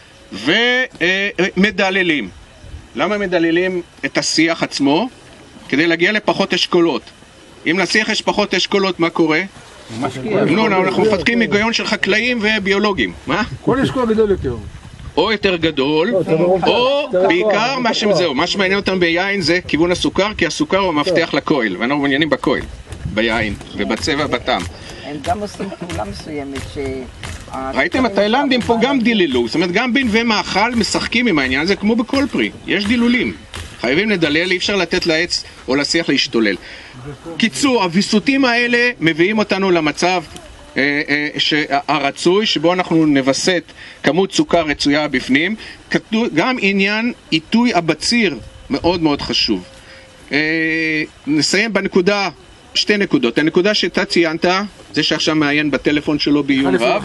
ומדללים. למה מדללים את השיח עצמו? כדי להגיע לפחות אשכולות. אם לשיח יש פחות אשכולות, מה קורה? אנחנו מפתחים היגיון של חקלאים וביולוגים. מה? כל אשכול גדול יותר. או יותר גדול, או בעיקר מה שמעניין אותם ביין זה כיוון הסוכר, כי הסוכר הוא המפתח לכויל, ואנחנו מעניינים בכויל, ביין ובצבע בטעם. הם גם עושים פעולה מסוימת ש... ראיתם, התאילנדים פה גם דיללו, זאת אומרת גם בנבי מאכל משחקים עם העניין הזה כמו בכל פרי, יש דילולים. חייבים לדלל, אי אפשר לתת לעץ או לשיח להשתולל. קיצור, הוויסותים האלה מביאים אותנו למצב הרצוי, שבו אנחנו נבסט כמות סוכר רצויה בפנים. גם עניין עיתוי הבציר מאוד מאוד חשוב. נסיים בנקודה, 2 נקודות. הנקודה שאתה ציינת, זה שעכשיו מעיין בטלפון שלו בעיון רב,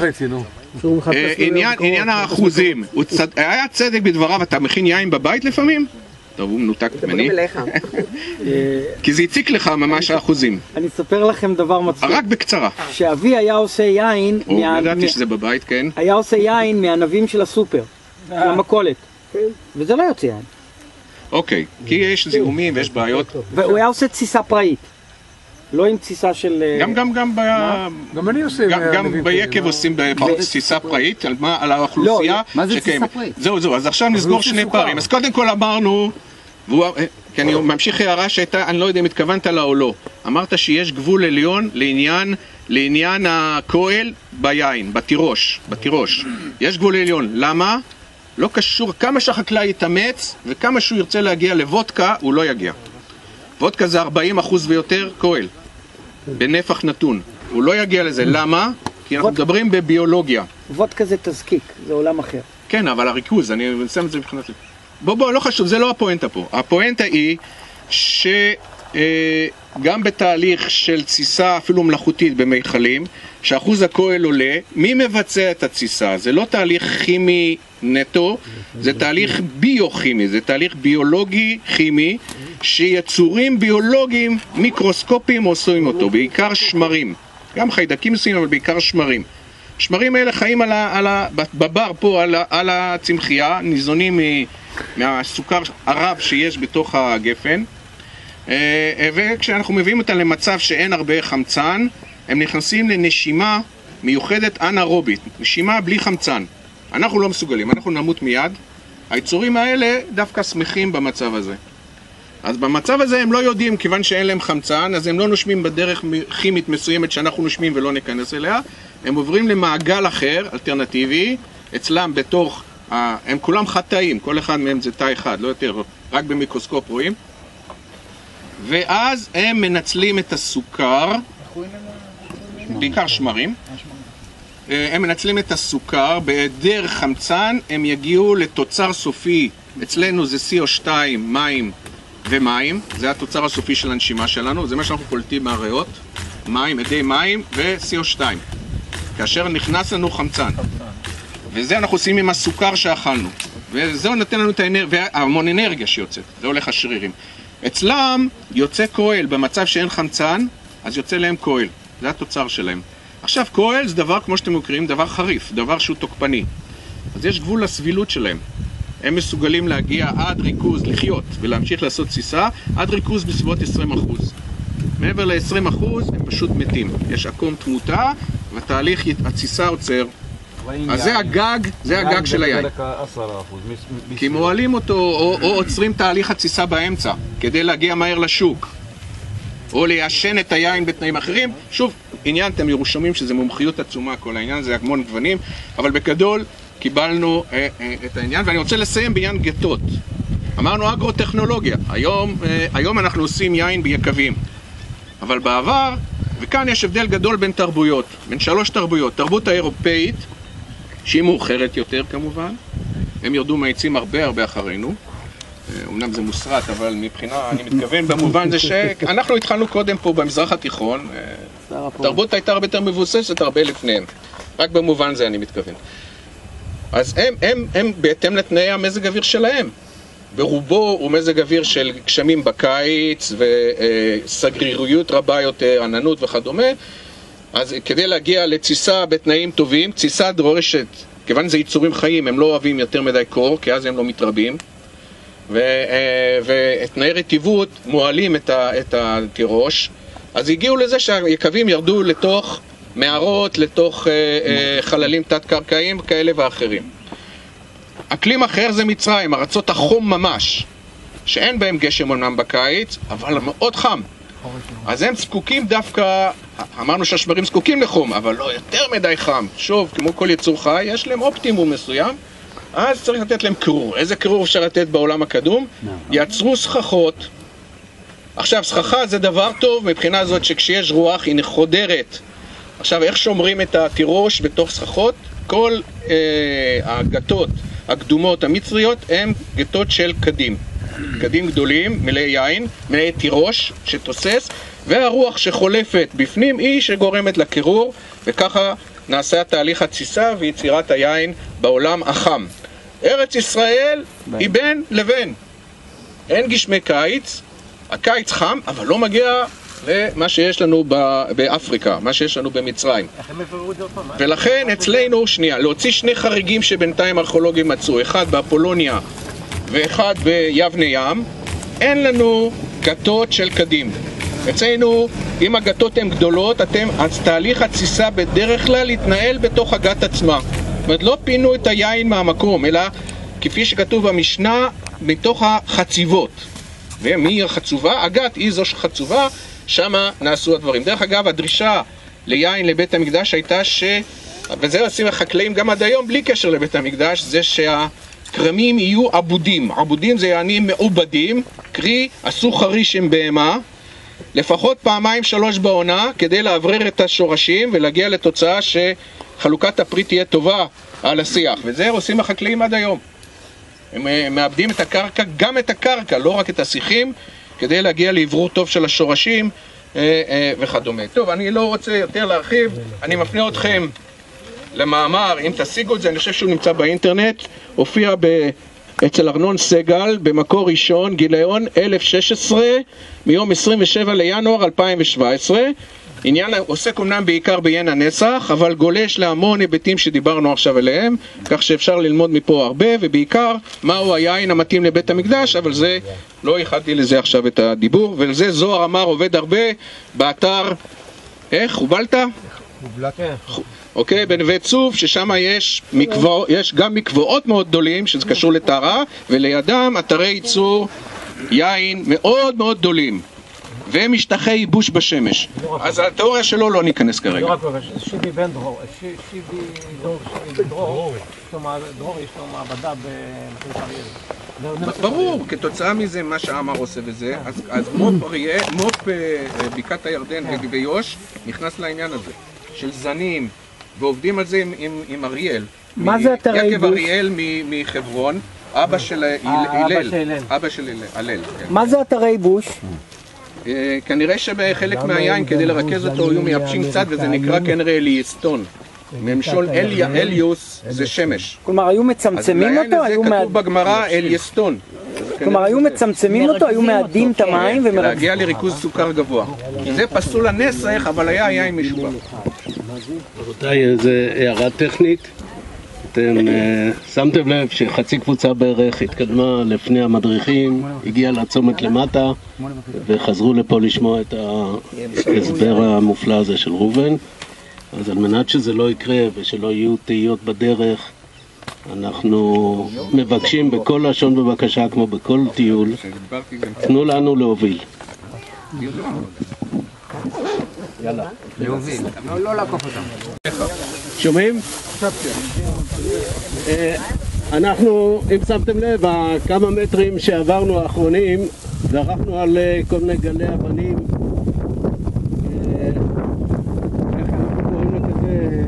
עניין האחוזים. היה צדק בדבריו, אתה מכין יין בבית לפעמים? טוב, הוא מנותק ממני. כי זה הציק לך ממש האחוזים. אני אספר לכם דבר מצחיק. רק בקצרה. שאבי היה עושה יין... ידעתי שזה בבית, כן. היה עושה יין מהענבים של הסופר, מהמכולת. וזה לא יוצא יין. אוקיי, כי יש זיהומים ויש בעיות. והוא היה עושה תסיסה פראית. לא עם תסיסה של... גם אני עושה... גם ביקב עושים תסיסה פראית, על האוכלוסייה. מה זה תסיסה פראית? זהו, אז עכשיו נסגור 2 פערים. אז קודם כל אמרנו, כי אני ממשיך הערה שהייתה, אני לא יודע אם התכוונת לה או לא. אמרת שיש גבול עליון לעניין הכהל ביין, בתירוש. יש גבול עליון. למה? לא קשור, כמה שהחקלאי יתאמץ וכמה שהוא ירצה להגיע לוודקה, הוא לא יגיע. וודקה זה 40% ויותר כהל, בנפח נתון. הוא לא יגיע לזה. למה? כי אנחנו מדברים בביולוגיה. וודקה זה תזקיק, זה עולם אחר. כן, אבל הריכוז, אני אסיים את זה מבחינת... בוא, לא חשוב, זה לא הפואנטה פה. הפואנטה היא שגם בתהליך של תסיסה אפילו מלאכותית במיכלים, שאחוז הכהל עולה, מי מבצע את התסיסה? זה לא תהליך כימי נטו, זה תהליך ביוכימי, זה תהליך ביולוגי-כימי, שיצורים ביולוגיים מיקרוסקופיים עושים אותו, בעיקר שמרים. גם חיידקים מסוימים, אבל בעיקר שמרים. השמרים האלה חיים בבר פה על הצמחייה, ניזונים מהסוכר הרב שיש בתוך הגפן, וכשאנחנו מביאים אותם למצב שאין הרבה חמצן, הם נכנסים לנשימה מיוחדת אנאירובית, נשימה בלי חמצן. אנחנו לא מסוגלים, אנחנו נמות מיד. היצורים האלה דווקא שמחים במצב הזה. אז במצב הזה הם לא יודעים, כיוון שאין להם חמצן, אז הם לא נושמים בדרך כימית מסוימת שאנחנו נושמים ולא ניכנס אליה. הם עוברים למעגל אחר, אלטרנטיבי, אצלם בתוך, הם כולם חטאים, כל אחד מהם זה תא אחד, לא יותר, רק במיקרוסקופ רואים. ואז הם מנצלים את הסוכר, בעיקר שמרים, הם מנצלים את הסוכר, בהיעדר חמצן הם יגיעו לתוצר סופי, אצלנו זה CO2, מים ומים, זה התוצר הסופי של הנשימה שלנו, זה מה שאנחנו קולטים מהריאות, מים, אדי מים ו-CO2, כאשר נכנס לנו חמצן. וזה אנחנו עושים עם הסוכר שאכלנו, וזהו נותן לנו את ההמון אנרגיה שיוצאת, זה הולך השרירים. אצלם יוצא כהל, במצב שאין חמצן, אז יוצא להם כהל, זה התוצר שלהם. עכשיו, כהל זה דבר, כמו שאתם מכירים, דבר חריף, דבר שהוא תוקפני. אז יש גבול לסבילות שלהם. הם מסוגלים להגיע עד ריכוז, לחיות ולהמשיך לעשות תסיסה, עד ריכוז בסביבות 20%. מעבר ל-20% הם פשוט מתים. יש עקום תמותה, והתהליך, התסיסה עוצר. אז זה הגג של היין. כי מועלים אותו, או עוצרים תהליך התסיסה באמצע, כדי להגיע מהר לשוק. או ליישן את היין בתנאים אחרים. שוב, עניין, אתם ירושמים שזה מומחיות עצומה, כל העניין, זה המון גוונים, אבל בגדול קיבלנו את העניין, ואני רוצה לסיים בעניין גטות. אמרנו אגרוטכנולוגיה, היום אנחנו עושים יין ביקבים, אבל בעבר, וכאן יש הבדל גדול בין תרבויות, בין 3 תרבויות, תרבות האירופאית, שהיא מאוחרת יותר כמובן, הם ירדו מהעצים הרבה אחרינו, אמנם זה מוסרט, אבל מבחינה, אני מתכוון במובן זה שאנחנו התחלנו קודם פה במזרח התיכון, תרבות הייתה הרבה יותר מבוססת הרבה לפניהם, רק במובן זה אני מתכוון. אז הם בהתאם לתנאי המזג אוויר שלהם. ברובו הוא מזג אוויר של גשמים בקיץ וסגרירויות רבה יותר, עננות וכדומה. אז כדי להגיע לתסיסה בתנאים טובים, תסיסה דורשת, כיוון זה יצורים חיים, הם לא אוהבים יותר מדי קור, כי אז הם לא מתרבים. ותנאי רטיבות מועלים את התירוש. אז הגיעו לזה שהיקבים ירדו לתוך מערות, לתוך חללים תת-קרקעיים כאלה ואחרים. אקלים אחר זה מצרים, ארצות החום ממש, שאין בהם גשם אומנם בקיץ, אבל מאוד חם. אז הם זקוקים דווקא, אמרנו שהשמרים זקוקים לחום, אבל לא יותר מדי חם. שוב, כמו כל יצור חי, יש להם אופטימום מסוים, אז צריך לתת להם קירור. איזה קירור אפשר לתת בעולם הקדום? יצרו סככות. עכשיו, סככה זה דבר טוב מבחינה זאת שכשיש רוח היא חודרת. עכשיו, איך שומרים את התירוש בתוך סככות? כל הגתות הקדומות המצריות הן גתות של קדים. קדים גדולים, מלאי יין, מלאי תירוש שתוסס, והרוח שחולפת בפנים היא שגורמת לקירור, וככה נעשה תהליך התסיסה ויצירת היין בעולם החם. ארץ ישראל היא בין לבין. אין גשמי קיץ, הקיץ חם, אבל לא מגיע למה שיש לנו באפריקה, מה שיש לנו במצרים. ולכן אצלנו, להוציא 2 חריגים שבינתיים ארכיאולוגים מצאו, אחד באפולוניה ואחד ביבנה ים, אין לנו גתות של קדים. אצלנו, אם הגתות הן גדולות, אז תהליך התסיסה בדרך כלל יתנהל בתוך הגת עצמה. זאת אומרת, לא פינו את היין מהמקום, אלא כפי שכתוב במשנה, מתוך החציבות. ומעיר חצובה, אגת היא זו שחצובה, שמה נעשו הדברים. דרך אגב, הדרישה ליין לבית המקדש הייתה וזה עושים החקלאים גם עד היום בלי קשר לבית המקדש, זה שהקרמים יהיו עבודים. עבודים זה יענים מעובדים, קרי עשו חריש עם בהמה, לפחות פעמיים 3 בעונה, כדי לעברר את השורשים ולהגיע לתוצאה שחלוקת הפרי תהיה טובה על השיח. וזה עושים החקלאים עד היום. הם מאבדים את הקרקע, גם את הקרקע, לא רק את השיחים, כדי להגיע לעברור טוב של השורשים וכדומה. טוב, אני לא רוצה יותר להרחיב, אני מפנה אתכם למאמר, אם תשיגו את זה, אני חושב שהוא נמצא באינטרנט, הופיע אצל ארנון סגל, במקור ראשון, גיליון 1016, מיום 27 לינואר 2017. עניין עוסק אומנם בעיקר בעניין הנסח, אבל גולש להמון היבטים שדיברנו עכשיו עליהם, כך שאפשר ללמוד מפה הרבה, ובעיקר מהו היין המתאים לבית המקדש, אבל זה, לא ייחדתי לזה עכשיו את הדיבור, ולזה זוהר אמר עובד הרבה באתר, איך? חובלת? אוקיי, בנווה צוף, ששם יש גם מקוואות מאוד גדולים, שזה קשור לטהרה, ולידם אתרי ייצור יין מאוד מאוד גדולים. ומשטחי ייבוש בשמש. אז התיאוריה שלו לא ניכנס כרגע. שיבי בן דרור, שיבי דרור, דרור יש לו מעבדה במכללת אריאל. ברור, כתוצאה מזה מה שאמר עושה וזה, אז מו"פ בקעת הירדן ויו"ש נכנס לעניין הזה, של זנים, ועובדים על זה עם אריאל. מה זה אתרי ייבוש? יקב אריאל מחברון, אבא של הלל. אבא של הלל. מה זה אתרי ייבוש? כנראה שבחלק מהיין כדי לרכז אותו היו מייבשים קצת, וזה נקרא כנראה אליסטון. ממשול אליוס זה שמש. כלומר היו מצמצמים אותו? זה כתוב בגמרא אליסטון. כלומר היו מצמצמים אותו, היו מאדים את המים להגיע לריכוז סוכר גבוה. זה פסול הנסח, אבל היה יין משובח. רבותיי, איזו הערה טכנית. אתם שמתם לב שחצי קבוצה בערך התקדמה לפני המדריכים, הגיעה לצומת למטה וחזרו לפה לשמוע את ההסבר המופלא הזה של ראובן. אז על מנת שזה לא יקרה ושלא יהיו תהיות בדרך, אנחנו מבקשים בכל לשון בבקשה, כמו בכל טיול, תנו לנו להוביל. יאללה. להוביל, לא לעקוף אותם. שומעים? אנחנו, אם שמתם לב, כמה מטרים שעברנו האחרונים, דרכנו על כל מיני גלי אבנים. איך אנחנו קוראים לכזה?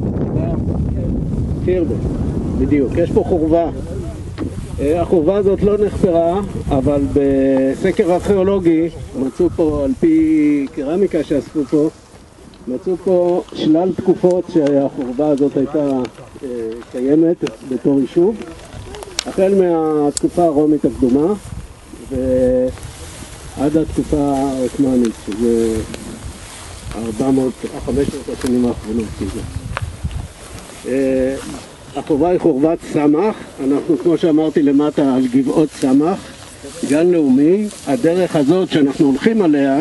חירבה, בדיוק. יש פה חורבה. החורבה הזאת לא נחפרה, אבל בסקר ארכיאולוגי מצאו פה, על פי קרמיקה שאספו פה, מצאו פה שלל תקופות שהחורבה הזאת הייתה קיימת בתור יישוב, החל מהתקופה הרומית הקדומה ועד התקופה העות'מאנית, שזה 500 השנים האחרונות. החורבה היא חורבת סמך, אנחנו כמו שאמרתי למטה על גבעות סמך, גן לאומי. הדרך הזאת שאנחנו הולכים עליה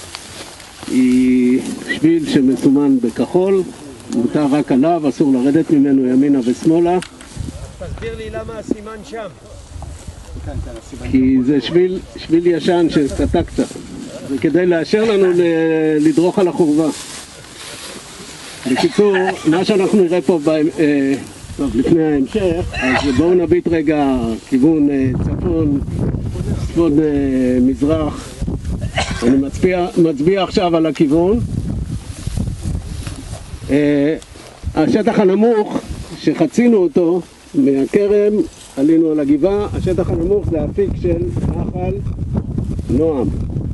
היא שביל שמסומן בכחול, מותר רק עליו, אסור לרדת ממנו ימינה ושמאלה. תסביר לי למה הסימן שם. כי זה שביל ישן שסטה קצת, זה כדי לאשר לנו לדרוך על החורבה. בקיצור, מה שאנחנו נראה פה טוב, לפני ההמשך, אז בואו נביט רגע כיוון צפון מזרח. אני מצביע עכשיו על הכיוון. השטח הנמוך שחצינו אותו מהכרם, עלינו על הגבעה, השטח הנמוך זה האפיק של נחל נועם.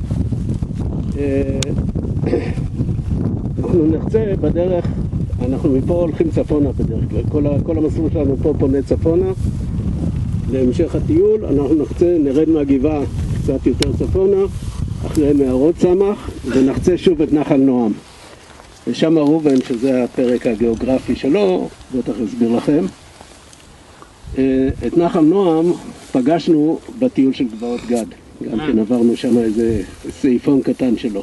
אנחנו נחצה בדרך, אנחנו מפה הולכים צפונה בדרך כלל, כל המסלול שלנו פה פונה צפונה להמשך הטיול. אנחנו נחצה, נרד מהגבעה קצת יותר צפונה אחרי מערות סמך ונחצה שוב את נחל נועם, ושם ראובן, שזה הפרק הגיאוגרפי שלו, בטח אסביר לכם. את נחל נועם פגשנו בטיול של גבעות גד, גם כן עברנו שם איזה סעיפון קטן שלו,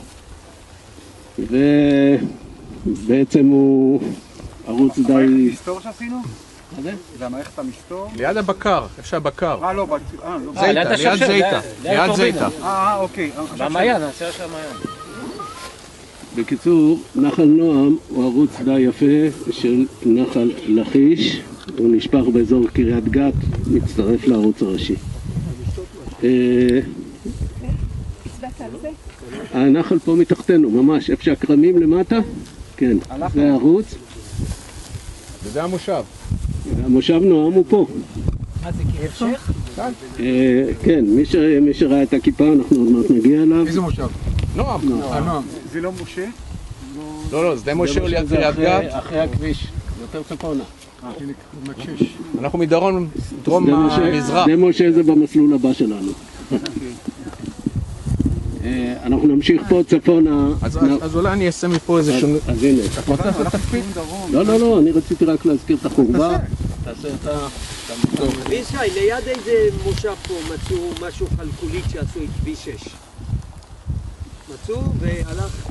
ובעצם הוא ערוץ די... היסטור שעשינו? והמערכת המסתור? ליד הבקר, איפה שהבקר. לא, זיתה, ליד זיתה. ליד זיתה. אוקיי. במעיין, נעשה של המעיין. בקיצור, נחל נועם הוא ערוץ די יפה של נחל לכיש, הוא נשפך באזור קריית גת, מצטרף לערוץ הראשי. הנחל פה מתחתנו, ממש, איפה שהכרמים למטה, כן, זה הערוץ. וזה המושב. המושב נועם הוא פה. מה זה, קריית שייח? כן, מי שראה את הכיפה, אנחנו עוד מעט נגיע אליו. איזה מושב? נועם. נועם. זה לא משה? לא, שדה משה הוא ליד קריית גת. אחרי הכביש, יותר צפונה. אנחנו מדרום, דרום המזרח. שדה משה זה במסלול הבא שלנו. אנחנו נמשיך פה צפונה. אז אולי אני אעשה מפה איזשהו... אז הנה. אתה רוצה לעשות תפקיד? לא, אני רציתי רק להזכיר את החורבה. תעשה את ה... בישי, ליד איזה מושב פה מצאו משהו חלקולית שעשו את כביש 6. מצאו והלך...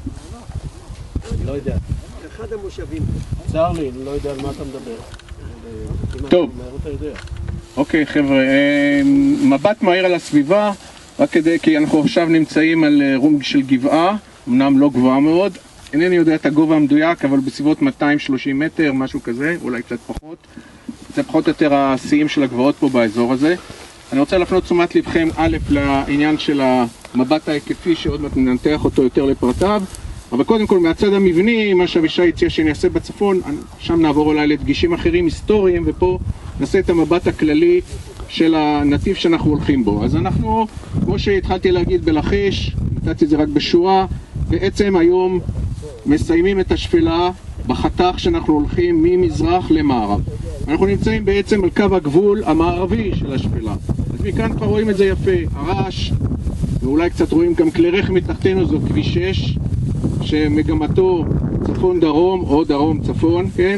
לא יודע. אחד המושבים. צר לי, אני לא יודע על מה אתה מדבר. טוב. אוקיי חבר'ה, מבט מהיר על הסביבה, רק כדי, כי אנחנו עכשיו נמצאים על רום של גבעה, אמנם לא גבוהה מאוד, אינני יודע את הגובה המדויק, אבל בסביבות 230 מטר, משהו כזה, אולי קצת פחות. זה פחות או יותר השיאים של הגבעות פה באזור הזה. אני רוצה להפנות תשומת לבכם א' לעניין של המבט ההיקפי, שעוד מעט ננתח אותו יותר לפרטיו, אבל קודם כל מהצד המבני, מה שאבישי הציע שאני אעשה בצפון, שם נעבור אולי לדגישים אחרים היסטוריים, ופה נעשה את המבט הכללי של הנתיב שאנחנו הולכים בו. אז אנחנו, כמו שהתחלתי להגיד בלכיש, נתתי את זה רק בשורה, בעצם היום מסיימים את השפלה בחתך שאנחנו הולכים ממזרח למערב. אנחנו נמצאים בעצם על קו הגבול המערבי של השפלה. אז מכאן כבר רואים את זה יפה, הרעש, ואולי קצת רואים גם כלי רכב מתחתנו, זו כביש 6, שמגמתו צפון דרום או דרום צפון, כן?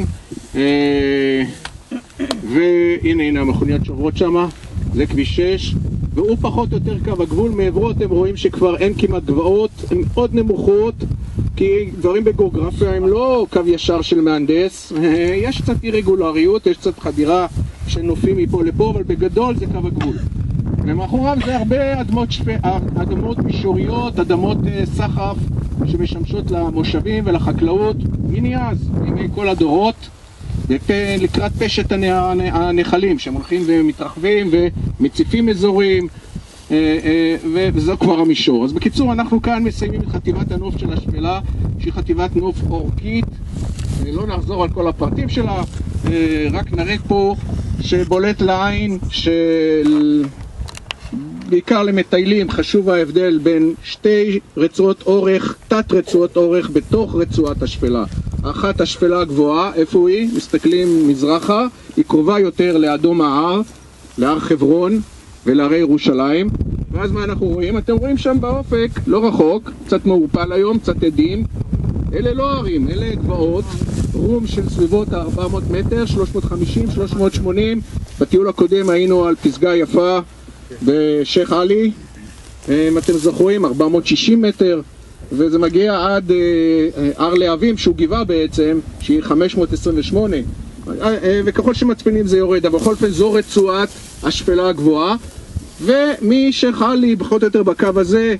והנה המכוניות שעוברות שמה, זה כביש 6, והוא פחות או יותר קו הגבול. מעברו אתם רואים שכבר אין כמעט גבעות, הן מאוד נמוכות, כי דברים בגיאוגרפיה הם לא קו ישר של מהנדס, יש קצת אירגולריות, יש קצת חדירה של נופים מפה לפה, אבל בגדול זה קו הגבול. ומאחוריו זה הרבה אדמות מישוריות, אדמות סחף שמשמשות למושבים ולחקלאות מיני אז, מימי כל הדורות, לקראת פשט הנחלים שהם הולכים ומתרחבים ומציפים אזורים, וזו כבר המישור. אז בקיצור, אנחנו כאן מסיימים את חטיבת הנוף של השפלה, שהיא חטיבת נוף אורכית. לא נחזור על כל הפרטים שלה, רק נראה פה שבולט לעין של... בעיקר למטיילים חשוב ההבדל בין שתי רצועות אורך, תת רצועות אורך בתוך רצועת השפלה. אחת השפלה הגבוהה, איפה היא? מסתכלים מזרחה, היא קרובה יותר לאדום ההר, להר חברון ולהרי ירושלים. ואז מה אנחנו רואים? אתם רואים שם באופק, לא רחוק, קצת מעורפל היום, קצת עדים. אלה לא ערים, אלה גבעות, רום של סביבות ה-400 מטר, 350, 380. בטיול הקודם היינו על פסגה יפה בשייח עלי, אם אתם זוכרים, 460 מטר, וזה מגיע עד הר להבים, שהוא גבעה בעצם, שהיא 528, וככל שמצפינים זה יורד, אבל בכל אופן זו רצועת השפלה הגבוהה, ומשייח עלי, פחות או יותר בקו הזה,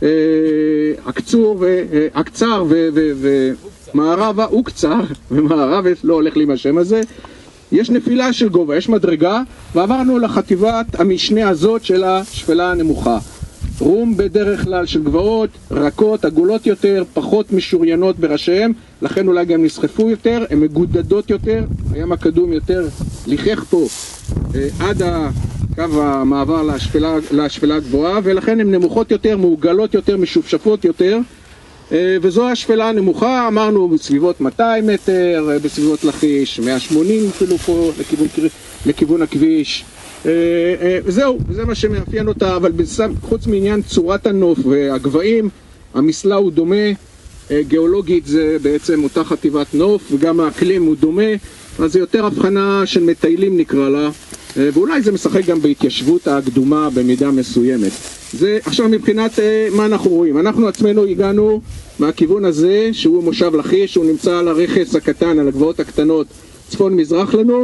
הקצר ומערבה, הוא קצר, ומערב לא הולך לי עם השם הזה, יש נפילה של גובה, יש מדרגה, ועברנו לחטיבת המשנה הזאת של השפלה הנמוכה. רום בדרך כלל של גבעות, רכות, עגולות יותר, פחות משוריינות בראשיהם, לכן אולי גם נסחפו יותר, הן מגודדות יותר, הים הקדום יותר ליחך פה עד קו המעבר להשפלה הגבוהה, ולכן הן נמוכות יותר, מעוגלות יותר, משופשפות יותר, וזו השפלה הנמוכה, אמרנו בסביבות 200 מטר, בסביבות לכיש, 180 אפילו פה לכיוון הכביש. זהו, זה מה שמאפיין אותה, אבל חוץ מעניין צורת הנוף והגבעים, המסלע הוא דומה, גיאולוגית זה בעצם אותה חטיבת נוף, וגם האקלים הוא דומה, אז זה יותר הבחנה של מטיילים נקרא לה, ואולי זה משחק גם בהתיישבות הקדומה במידה מסוימת. זה עכשיו מבחינת מה אנחנו רואים. אנחנו עצמנו הגענו מהכיוון הזה, שהוא מושב לכיש, שהוא נמצא על הרכס הקטן, על הגבעות הקטנות, צפון מזרח לנו,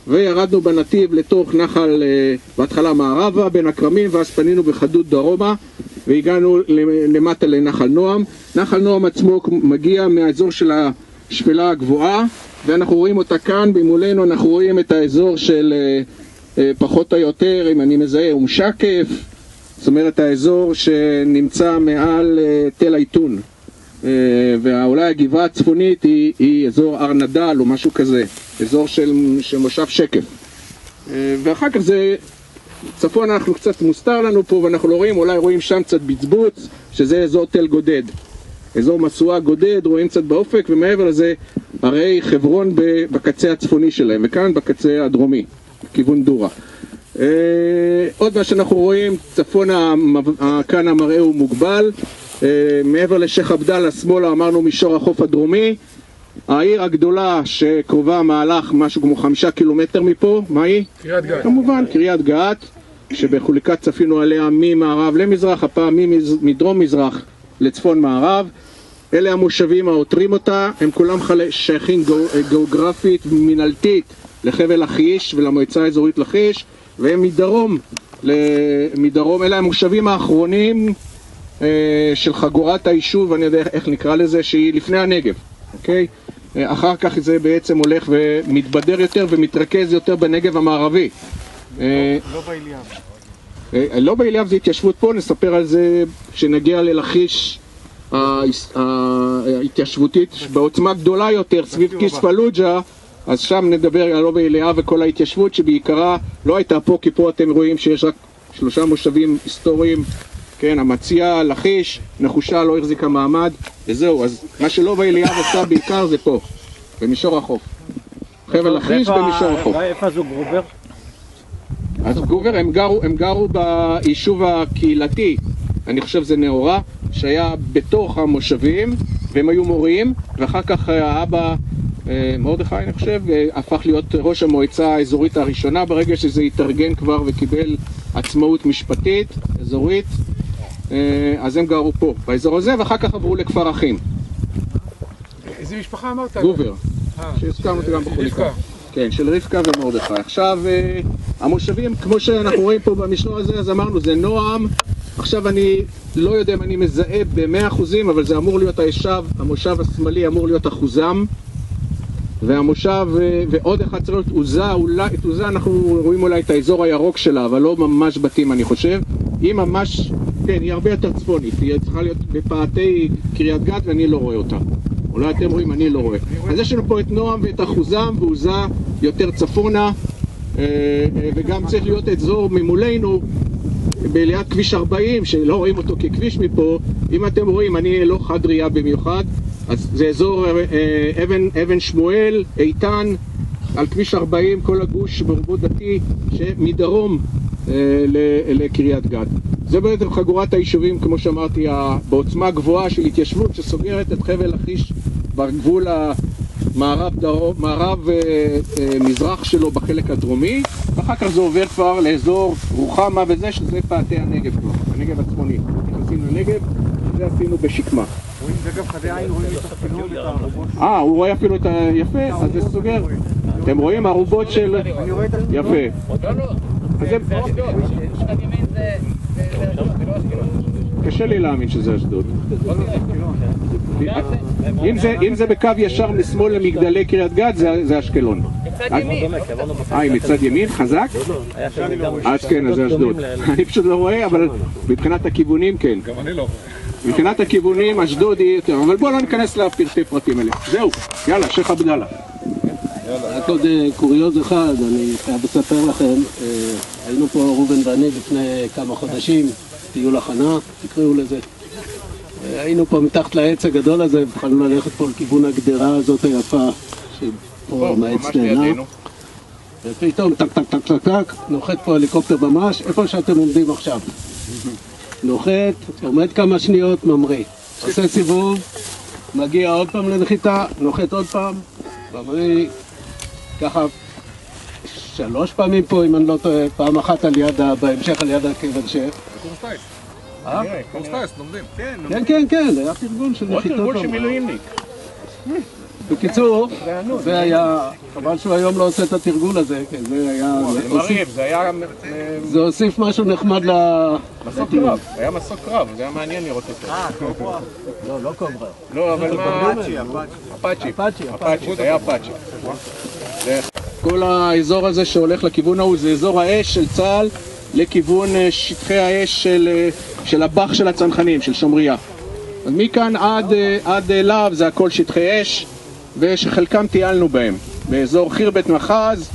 וירדנו בנתיב לתוך נחל, בהתחלה מערבה, בין הכרמים, ואז פנינו בחדות דרומה, והגענו למטה לנחל נועם. נחל נועם עצמו מגיע מהאזור של השפלה הגבוהה, ואנחנו רואים אותה כאן, במולנו אנחנו רואים את האזור של פחות או יותר, אם אני מזהה, משקף, זאת אומרת האזור שנמצא מעל תל עיתון. ואולי הגבעה הצפונית היא אזור ארנדל או משהו כזה, אזור של מושב שקף. ואחר כך זה, צפון אנחנו קצת מוסתר לנו פה ואנחנו לא רואים, אולי רואים שם קצת בצבוץ, שזה אזור תל גודד. אזור מסועה גודד, רואים קצת באופק, ומעבר לזה הרי חברון בקצה הצפוני שלהם, וכאן בקצה הדרומי, כיוון דורה. עוד מה שאנחנו רואים, צפון כאן המראה הוא מוגבל, מעבר לשייח עבדאללה שמאלה אמרנו מישור החוף הדרומי. העיר הגדולה שקרובה מהלך משהו כמו 5 קילומטר מפה, מה היא? קריית גת. כמובן, קריית גת, שבחוליקה צפינו עליה ממערב למזרח, הפעם מדרום מזרח לצפון מערב. אלה המושבים העותרים אותה, הם כולם שייכים גיאוגרפית ומנהלתית לחבל לכיש ולמועצה האזורית לכיש, והם מדרום, אלה המושבים האחרונים של חגורת היישוב, אני יודע איך נקרא לזה, שהיא לפני הנגב, אוקיי? אחר כך זה בעצם הולך ומתבדר יותר ומתרכז יותר בנגב המערבי. לא באליאב. לא באליאב זה התיישבות פה, נספר על זה שנגיע ללכיש ההתיישבותית בעוצמה גדולה יותר סביב כיס פלוג'ה, אז שם נדבר על לא באליאב וכל ההתיישבות שבעיקרה לא הייתה פה, כי פה אתם רואים שיש רק 3 מושבים היסטוריים, כן, המציע, לכיש, נחושה, לא החזיקה מעמד, וזהו. אז מה שלא באליאב עשה בעיקר זה פה, במישור החוף. חבל לכיש במישור החוף. איפה זו גרובר? אז גרובר, הם גרו ביישוב הקהילתי, אני חושב זה נאורה, שהיה בתוך המושבים, והם היו מורים, ואחר כך האבא, מרדכי אני חושב, הפך להיות ראש המועצה האזורית הראשונה, ברגע שזה התארגן כבר וקיבל עצמאות משפטית, אזורית, אז הם גרו פה, באזור הזה, ואחר כך עברו לכפר אחים. איזה משפחה אמרת? גובר, שהזכרנו אותי גם בחוליקה. כן, של רבקה ומרדכי. עכשיו, המושבים, כמו שאנחנו רואים פה במשלוח הזה, אז אמרנו, זה נועם. עכשיו אני לא יודע אם אני מזהה ב100%, אבל זה אמור להיות המושב השמאלי אמור להיות אחוזם. והמושב, ועוד אחד צריך להיות עוזה, את עוזה אנחנו רואים אולי את האזור הירוק שלה, אבל לא ממש בתים אני חושב. היא ממש, כן, היא הרבה יותר צפונית, היא צריכה להיות בפאתי קריית גת ואני לא רואה אותה. אולי אתם רואים, אני לא רואה. אז יש לנו פה את נועם ואת אחוזם, ועוזה יותר צפונה, וגם צריך להיות אזור ממולנו, ליד כביש 40, שלא רואים אותו ככביש מפה. אם אתם רואים, אני לא חד ראייה במיוחד, אז זה אזור אבן שמואל, איתן, על כביש 40, כל הגוש ברובו דתי, שמדרום לקריית גת. זה בעצם חגורת היישובים, כמו שאמרתי, בעוצמה גבוהה של התיישבות שסוגרת את חבל לכיש בגבול המערב מזרח שלו בחלק הדרומי, ואחר כך זה עובר כבר לאזור רוחמה וזה, שזה פאתי הנגב כבר, הנגב הצפוני. נכנסים לנגב, זה עשינו בשקמה. רואים, זה גם חדי עין, רואים את החילון, את הערובות. הוא רואה אפילו את היפה, אז זה סוגר. אתם רואים ערובות של... אני רואה את החילון. יפה. קשה לי להאמין שזה אשדוד. אם זה בקו ישר משמאל למגדלי קריית גת, זה אשקלון. מצד ימין. מצד ימין? חזק? אז כן, אז זה אשדוד. אני פשוט לא רואה, אבל מבחינת הכיוונים כן. גם אני לא רואה. מבחינת הכיוונים אשדוד היא יותר, אבל בואו לא ניכנס לפרטי פרטים האלה. זהו, יאללה, שייח עבדאללה. רק עוד קוריוז אחד, אני חייב לספר לכם, היינו פה ראובן ואני לפני כמה חודשים, טיול הכנה, תקראו לזה. היינו פה מתחת לעץ הגדול הזה, התחלנו ללכת פה לכיוון הגדרה הזאת היפה, שפה מהעץ נהנה. ופתאום טק טק טק טק טק, נוחת פה הליקופטר ממש, איפה שאתם עומדים עכשיו. נוחת, עומד כמה שניות, ממריא. עושה סיבוב, מגיע עוד פעם לנחיתה, נוחת עוד פעם, ממריא. ככה 3 פעמים פה, אם אני לא טועה, פעם אחת בהמשך על יד הכיוון שף. קורס טייס. קורס טייס, לומדים. כן, כן, היה תרגול של נחיתות. עוד תרגול של מילואימניק. בקיצור, זה היה, חבל שהוא היום לא עושה את התרגול הזה, כי זה היה... זה מרהיב, זה היה... זה הוסיף משהו נחמד מסוק קרב, היה מסוק קרב, זה היה מעניין לראות אותו. לא, לא קוברה. לא, אבל מה... אפאצ'י, זה היה אפאצ'י. כל האזור הזה שהולך לכיוון ההוא זה אזור האש של צה"ל לכיוון שטחי האש של הבח של הצנחנים, של שומריה. אז מכאן עד להב זה הכל שטחי אש, ושחלקם טיילנו בהם, באזור חירבת מחז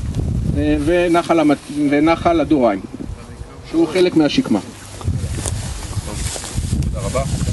ונחל הדוריים, שהוא חלק מהשקמה. תודה רבה.